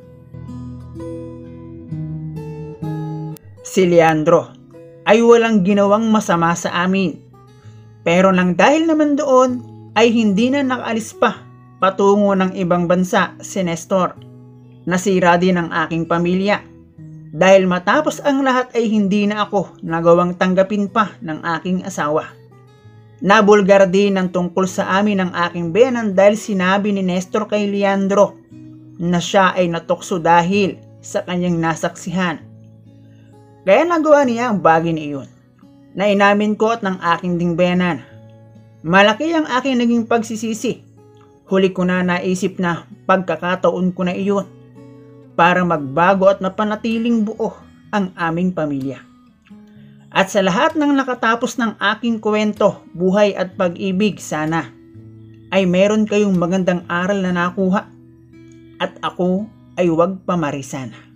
Si Leandro ay walang ginawang masama sa amin. Pero nang dahil naman doon ay hindi na nakaalis pa patungo ng ibang bansa si Nestor. Nasira din ang aking pamilya. Dahil matapos ang lahat ay hindi na ako nagawang tanggapin pa ng aking asawa. Nabulgar din ang tungkol sa amin ng aking biyanan dahil sinabi ni Nestor kay Leandro na siya ay natukso dahil sa kanyang nasaksihan. Kaya nagawa niya ang bagay na iyon, na inamin ko at ng aking ding biyanan. Malaki ang aking naging pagsisisi. Huli ko na naisip na pagkakataon ko na iyon para magbago at mapanatiling buo ang aming pamilya. At sa lahat ng nakatapos ng aking kwento, buhay at pag-ibig, sana ay meron kayong magandang aral na nakuha at ako ay huwag pamarisan.